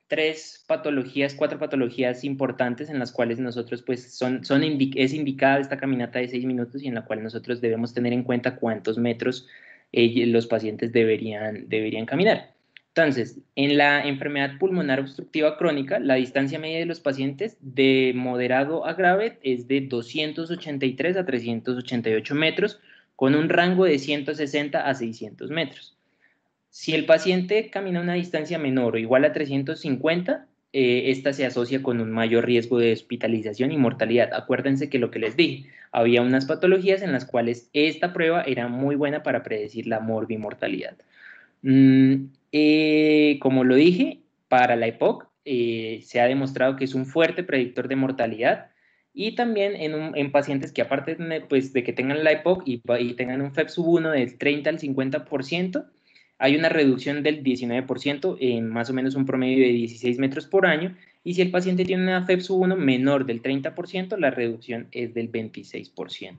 cuatro patologías importantes en las cuales nosotros, pues, es indicada esta caminata de 6 minutos y en la cual nosotros debemos tener en cuenta cuántos metros los pacientes deberían caminar. Entonces, en la enfermedad pulmonar obstructiva crónica, la distancia media de los pacientes de moderado a grave es de 283 a 388 metros, con un rango de 160 a 600 metros. Si el paciente camina una distancia menor o igual a 350, esta se asocia con un mayor riesgo de hospitalización y mortalidad. Acuérdense que lo que les dije, había unas patologías en las cuales esta prueba era muy buena para predecir la morbimortalidad. Como lo dije, para la EPOC se ha demostrado que es un fuerte predictor de mortalidad y también en pacientes que aparte pues, de que tengan la EPOC y tengan un FEP1 del 30 al 50%, hay una reducción del 19% en más o menos un promedio de 16 metros por año, y si el paciente tiene una FEP1 menor del 30%, la reducción es del 26%.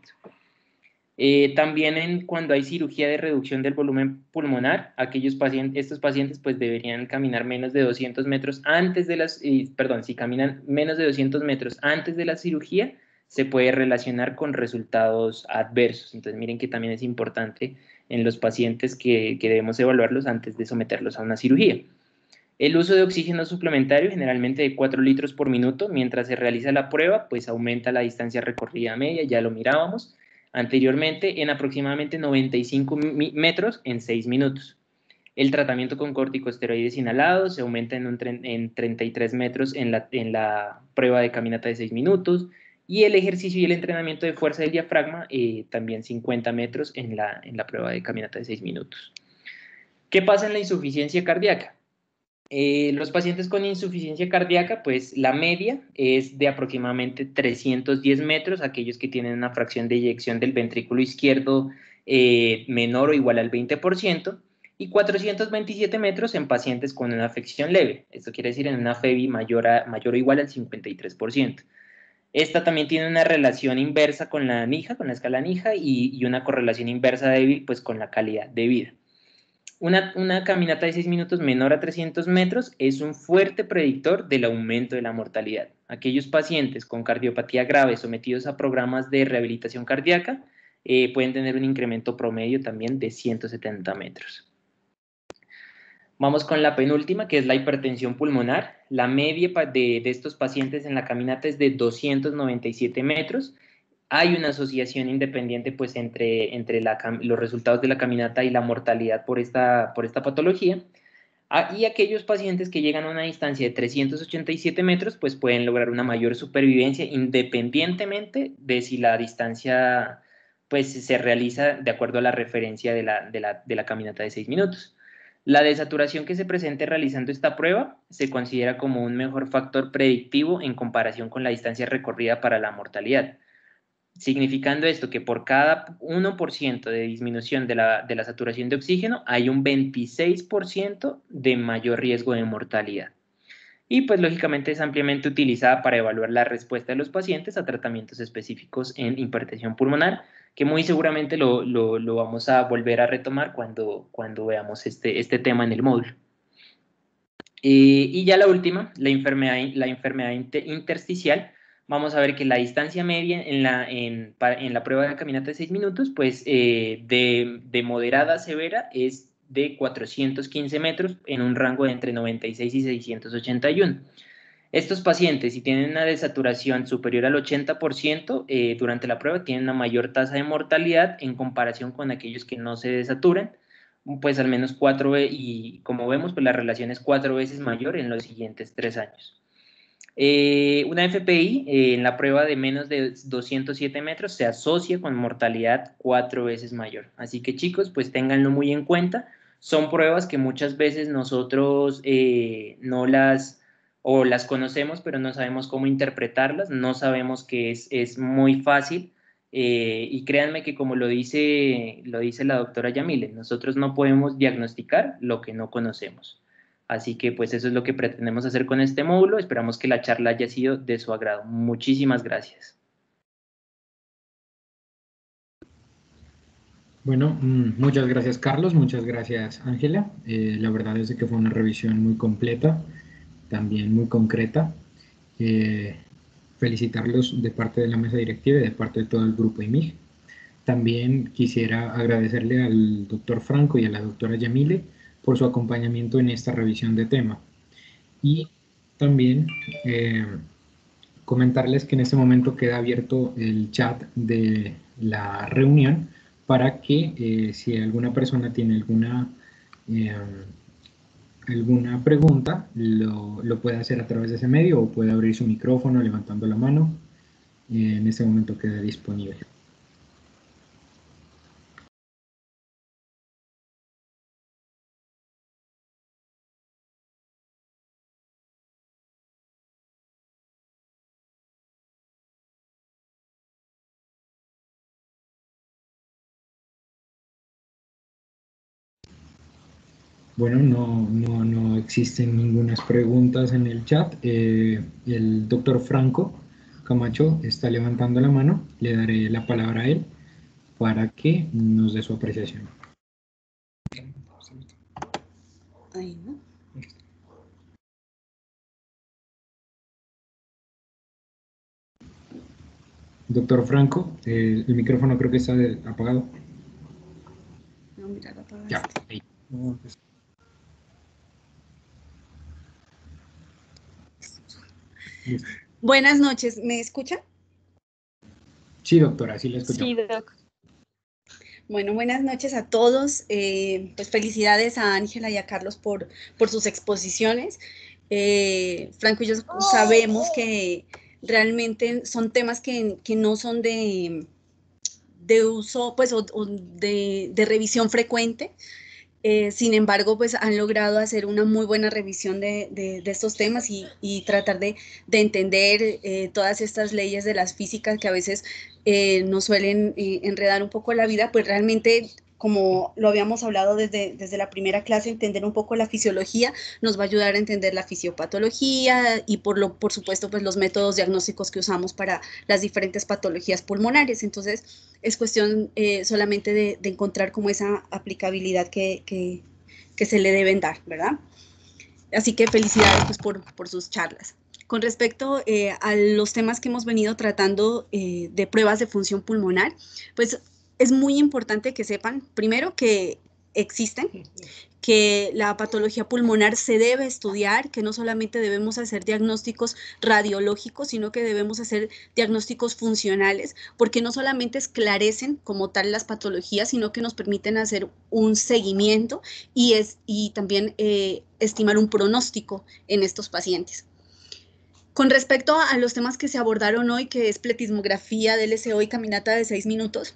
También cuando hay cirugía de reducción del volumen pulmonar, estos pacientes pues deberían caminar menos de 200 metros antes de si caminan menos de 200 metros antes de la cirugía, se puede relacionar con resultados adversos. Entonces miren que también es importante en los pacientes que debemos evaluarlos antes de someterlos a una cirugía. El uso de oxígeno suplementario, generalmente de 4 litros por minuto, mientras se realiza la prueba, pues aumenta la distancia recorrida media, ya lo mirábamos anteriormente, en aproximadamente 95 metros en 6 minutos. El tratamiento con corticosteroides inhalados se aumenta en 33 metros en la prueba de caminata de 6 minutos, y el ejercicio y el entrenamiento de fuerza del diafragma también 50 metros en la prueba de caminata de 6 minutos. ¿Qué pasa en la insuficiencia cardíaca? Los pacientes con insuficiencia cardíaca, pues la media es de aproximadamente 310 metros, aquellos que tienen una fracción de eyección del ventrículo izquierdo menor o igual al 20%, y 427 metros en pacientes con una afección leve. Esto quiere decir en una FEBI mayor o igual al 53%. Esta también tiene una relación inversa con la NIJA, con la escala NIJA, y una correlación inversa débil pues con la calidad de vida. Una caminata de 6 minutos menor a 300 metros es un fuerte predictor del aumento de la mortalidad. Aquellos pacientes con cardiopatía grave sometidos a programas de rehabilitación cardíaca pueden tener un incremento promedio también de 170 metros. Vamos con la penúltima, que es la hipertensión pulmonar. La media de estos pacientes en la caminata es de 297 metros. Hay una asociación independiente pues, entre los resultados de la caminata y la mortalidad por esta patología. Y aquellos pacientes que llegan a una distancia de 387 metros pues pueden lograr una mayor supervivencia independientemente de si la distancia pues, se realiza de acuerdo a la referencia de la caminata de 6 minutos. La desaturación que se presente realizando esta prueba se considera como un mejor factor predictivo en comparación con la distancia recorrida para la mortalidad, significando esto que por cada 1% de disminución de la saturación de oxígeno hay un 26% de mayor riesgo de mortalidad. Y pues lógicamente es ampliamente utilizada para evaluar la respuesta de los pacientes a tratamientos específicos en hipertensión pulmonar, que muy seguramente lo vamos a volver a retomar cuando veamos este tema en el módulo. Y ya la última, la enfermedad intersticial. Vamos a ver que la distancia media en la prueba de caminata de 6 minutos, pues de moderada a severa es de 415 metros en un rango de entre 96 y 681. Estos pacientes, si tienen una desaturación superior al 80% durante la prueba, tienen una mayor tasa de mortalidad en comparación con aquellos que no se desaturan, pues al menos 4 veces, y como vemos, pues la relación es 4 veces mayor en los siguientes 3 años. Una FPI en la prueba de menos de 207 metros se asocia con mortalidad 4 veces mayor. Así que chicos, pues ténganlo muy en cuenta. Son pruebas que muchas veces nosotros no las conocemos, pero no sabemos cómo interpretarlas, no sabemos que es muy fácil. Y créanme que como lo dice la doctora Yamile, nosotros no podemos diagnosticar lo que no conocemos. Así que pues eso es lo que pretendemos hacer con este módulo. Esperamos que la charla haya sido de su agrado. Muchísimas gracias. Bueno, muchas gracias Carlos, muchas gracias Ángela. La verdad es que fue una revisión muy completa también muy concreta. Felicitarlos de parte de la mesa directiva y de parte de todo el grupo IMIG. También quisiera agradecerle al doctor Franco y a la doctora Yamile por su acompañamiento en esta revisión de tema. Y también comentarles que en este momento queda abierto el chat de la reunión para que si alguna persona tiene alguna pregunta, lo puede hacer a través de ese medio o puede abrir su micrófono levantando la mano. En este momento queda disponible. Bueno, no existen ninguna preguntas en el chat. El doctor Franco Camacho está levantando la mano. Le daré la palabra a él para que nos dé su apreciación. Ahí, ¿no? Doctor Franco, el micrófono creo que está apagado. No, mira, lo apagaste. Ya, ahí. Buenas noches, ¿me escuchan? Sí, doctora, sí la escuchamos. Sí, doc. Bueno, buenas noches a todos. Pues felicidades a Ángela y a Carlos por sus exposiciones. Franco y yo sabemos que realmente son temas que no son de uso, pues, o de revisión frecuente. Sin embargo, pues han logrado hacer una muy buena revisión de estos temas y tratar de entender todas estas leyes de las físicas que a veces nos suelen enredar un poco la vida, pues realmente, como lo habíamos hablado desde la primera clase, entender un poco la fisiología nos va a ayudar a entender la fisiopatología y por supuesto pues los métodos diagnósticos que usamos para las diferentes patologías pulmonares. Entonces es cuestión solamente de encontrar como esa aplicabilidad que se le deben dar, ¿verdad? Así que felicidades pues por sus charlas. Con respecto a los temas que hemos venido tratando de pruebas de función pulmonar, pues es muy importante que sepan, primero, que existen, que la patología pulmonar se debe estudiar, que no solamente debemos hacer diagnósticos radiológicos, sino que debemos hacer diagnósticos funcionales, porque no solamente esclarecen como tal las patologías, sino que nos permiten hacer un seguimiento y también estimar un pronóstico en estos pacientes. Con respecto a los temas que se abordaron hoy, que es pletismografía, DLCO y caminata de 6 minutos,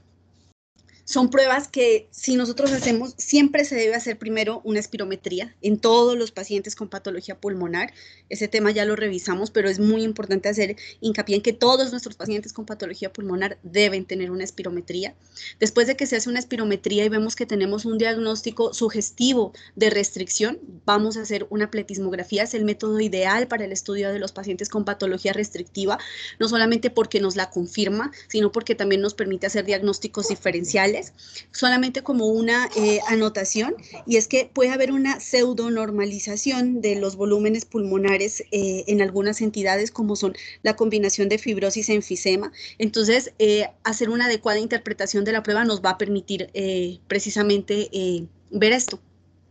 son pruebas que si nosotros hacemos, siempre se debe hacer primero una espirometría en todos los pacientes con patología pulmonar. Ese tema ya lo revisamos, pero es muy importante hacer hincapié en que todos nuestros pacientes con patología pulmonar deben tener una espirometría. Después de que se hace una espirometría y vemos que tenemos un diagnóstico sugestivo de restricción, vamos a hacer una pletismografía. Es el método ideal para el estudio de los pacientes con patología restrictiva, no solamente porque nos la confirma, sino porque también nos permite hacer diagnósticos diferenciales. Solamente como una anotación, y es que puede haber una pseudonormalización de los volúmenes pulmonares en algunas entidades, como son la combinación de fibrosis e enfisema. Entonces, hacer una adecuada interpretación de la prueba nos va a permitir precisamente ver esto.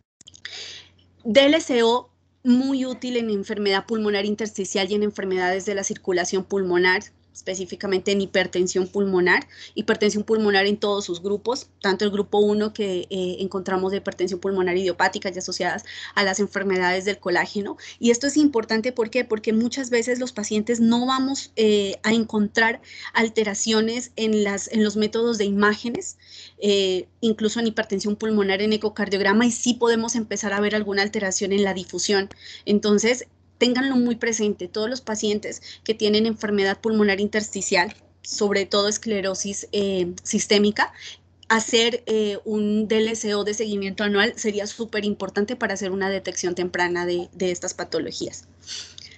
DLCO, muy útil en enfermedad pulmonar intersticial y en enfermedades de la circulación pulmonar, específicamente en hipertensión pulmonar en todos sus grupos, tanto el grupo 1 que encontramos de hipertensión pulmonar idiopática y asociadas a las enfermedades del colágeno. Y esto es importante, ¿por qué? Porque muchas veces los pacientes no vamos a encontrar alteraciones en los métodos de imágenes, incluso en hipertensión pulmonar en ecocardiograma, y sí podemos empezar a ver alguna alteración en la difusión. Entonces, ténganlo muy presente, todos los pacientes que tienen enfermedad pulmonar intersticial, sobre todo esclerosis sistémica, hacer un DLCO de seguimiento anual sería súper importante para hacer una detección temprana de estas patologías.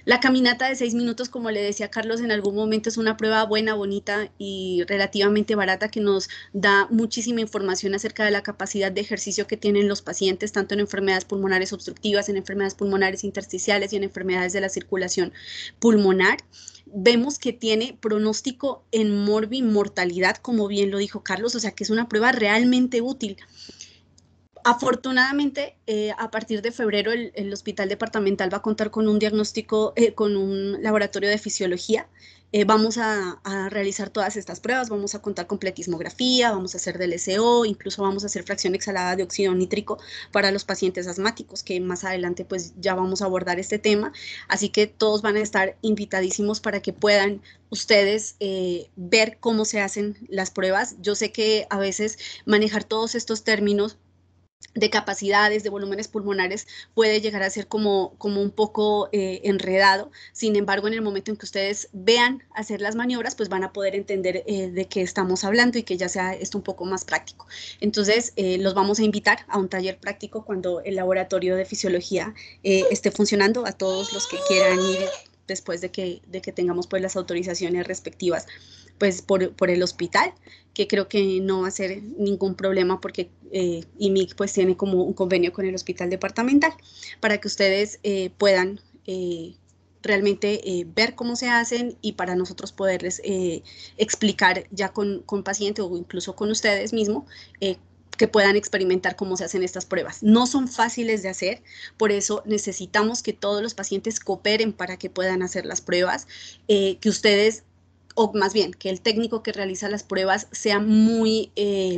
La caminata de 6 minutos, como le decía Carlos, en algún momento es una prueba buena, bonita y relativamente barata que nos da muchísima información acerca de la capacidad de ejercicio que tienen los pacientes, tanto en enfermedades pulmonares obstructivas, en enfermedades pulmonares intersticiales y en enfermedades de la circulación pulmonar. Vemos que tiene pronóstico en mortalidad, como bien lo dijo Carlos, o sea que es una prueba realmente útil. Afortunadamente, a partir de febrero, el hospital departamental va a contar con un diagnóstico, con un laboratorio de fisiología. Vamos a realizar todas estas pruebas, vamos a contar con pletismografía, vamos a hacer DLCO, incluso vamos a hacer fracción exhalada de óxido nítrico para los pacientes asmáticos, que más adelante pues ya vamos a abordar este tema. Así que todos van a estar invitadísimos para que puedan ustedes ver cómo se hacen las pruebas. Yo sé que a veces manejar todos estos términos de capacidades, de volúmenes pulmonares, puede llegar a ser como un poco enredado. Sin embargo, en el momento en que ustedes vean hacer las maniobras, pues van a poder entender de qué estamos hablando y que ya sea esto un poco más práctico. Entonces, los vamos a invitar a un taller práctico cuando el laboratorio de fisiología esté funcionando, a todos los que quieran ir después de que tengamos pues las autorizaciones respectivas pues por el hospital, que creo que no va a ser ningún problema porque IMIC pues tiene como un convenio con el hospital departamental para que ustedes puedan realmente ver cómo se hacen y para nosotros poderles explicar ya con pacientes o incluso con ustedes mismos que puedan experimentar cómo se hacen estas pruebas. No son fáciles de hacer, por eso necesitamos que todos los pacientes cooperen para que puedan hacer las pruebas, que ustedes, o más bien, que el técnico que realiza las pruebas sea muy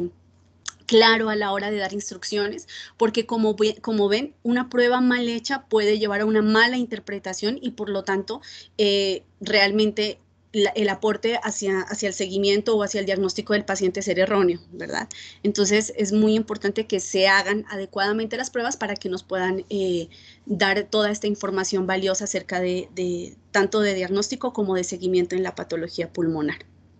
claro a la hora de dar instrucciones, porque como ven, una prueba mal hecha puede llevar a una mala interpretación y por lo tanto realmente el aporte hacia el seguimiento o hacia el diagnóstico del paciente ser erróneo, ¿verdad? Entonces es muy importante que se hagan adecuadamente las pruebas para que nos puedan dar toda esta información valiosa acerca de tanto de diagnóstico como de seguimiento en la patología pulmonar.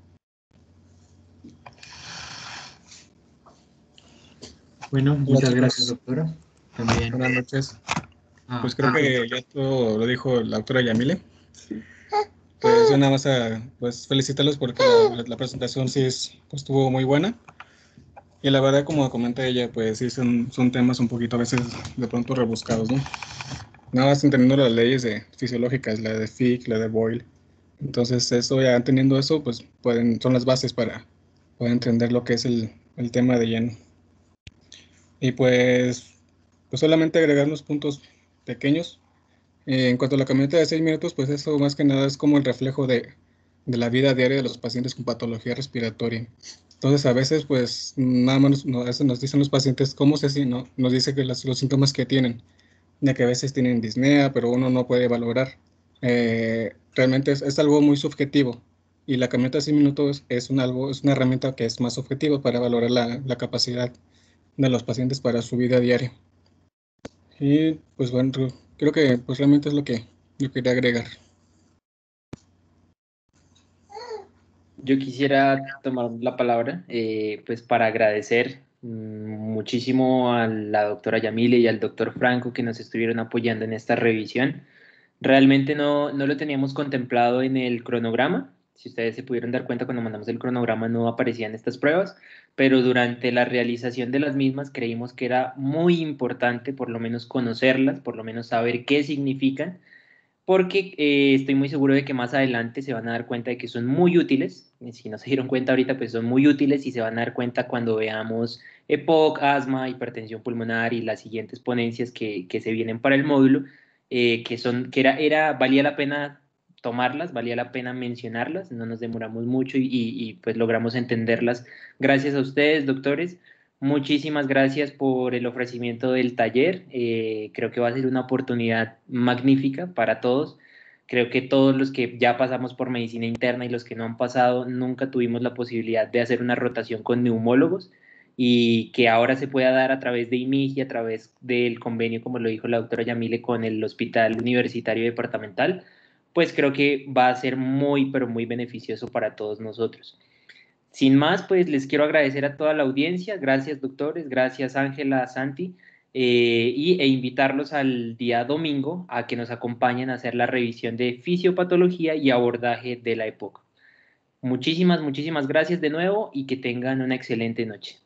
Bueno, muchas gracias, doctora. También. Buenas noches. Pues creo que ya todo lo dijo la doctora Yamile. Pues yo nada más pues felicitarlos porque la presentación sí pues, estuvo muy buena. Y la verdad, como comenta ella, pues sí son temas un poquito a veces de pronto rebuscados, ¿no? Nada más entendiendo las leyes fisiológicas, la de Fick, la de Boyle. Entonces, eso ya teniendo eso, pues son las bases para poder entender lo que es el tema de lleno. Y pues solamente agregar unos puntos pequeños. En cuanto a la caminata de 6 minutos, pues eso más que nada es como el reflejo de la vida diaria de los pacientes con patología respiratoria. Entonces, a veces, pues, nada más nos dicen los pacientes cómo se sienten, ¿no? Nos dice que los síntomas que tienen, ya que a veces tienen disnea, pero uno no puede valorar. Realmente es algo muy subjetivo. Y la caminata de 6 minutos es una herramienta que es más objetiva para valorar la capacidad de los pacientes para su vida diaria. Y pues bueno, creo que pues realmente es lo que yo quería agregar. Yo quisiera tomar la palabra pues para agradecer muchísimo a la doctora Yamile y al doctor Franco que nos estuvieron apoyando en esta revisión. Realmente no lo teníamos contemplado en el cronograma. Si ustedes se pudieron dar cuenta, cuando mandamos el cronograma no aparecían estas pruebas, pero durante la realización de las mismas creímos que era muy importante por lo menos conocerlas, por lo menos saber qué significan, porque estoy muy seguro de que más adelante se van a dar cuenta de que son muy útiles. Si no se dieron cuenta ahorita, pues son muy útiles y se van a dar cuenta cuando veamos EPOC, asma, hipertensión pulmonar y las siguientes ponencias que se vienen para el módulo, valía la pena tomarlas, valía la pena mencionarlas, no nos demoramos mucho y pues logramos entenderlas. Gracias a ustedes, doctores. Muchísimas gracias por el ofrecimiento del taller. Creo que va a ser una oportunidad magnífica para todos. Creo que todos los que ya pasamos por medicina interna y los que no han pasado, nunca tuvimos la posibilidad de hacer una rotación con neumólogos y que ahora se pueda dar a través de IMIG y a través del convenio, como lo dijo la doctora Yamile, con el Hospital Universitario Departamental, pues creo que va a ser muy, pero muy beneficioso para todos nosotros. Sin más, pues les quiero agradecer a toda la audiencia. Gracias, doctores. Gracias, Ángela, Santi. e invitarlos al día domingo a que nos acompañen a hacer la revisión de fisiopatología y abordaje de la EPOC. Muchísimas gracias de nuevo y que tengan una excelente noche.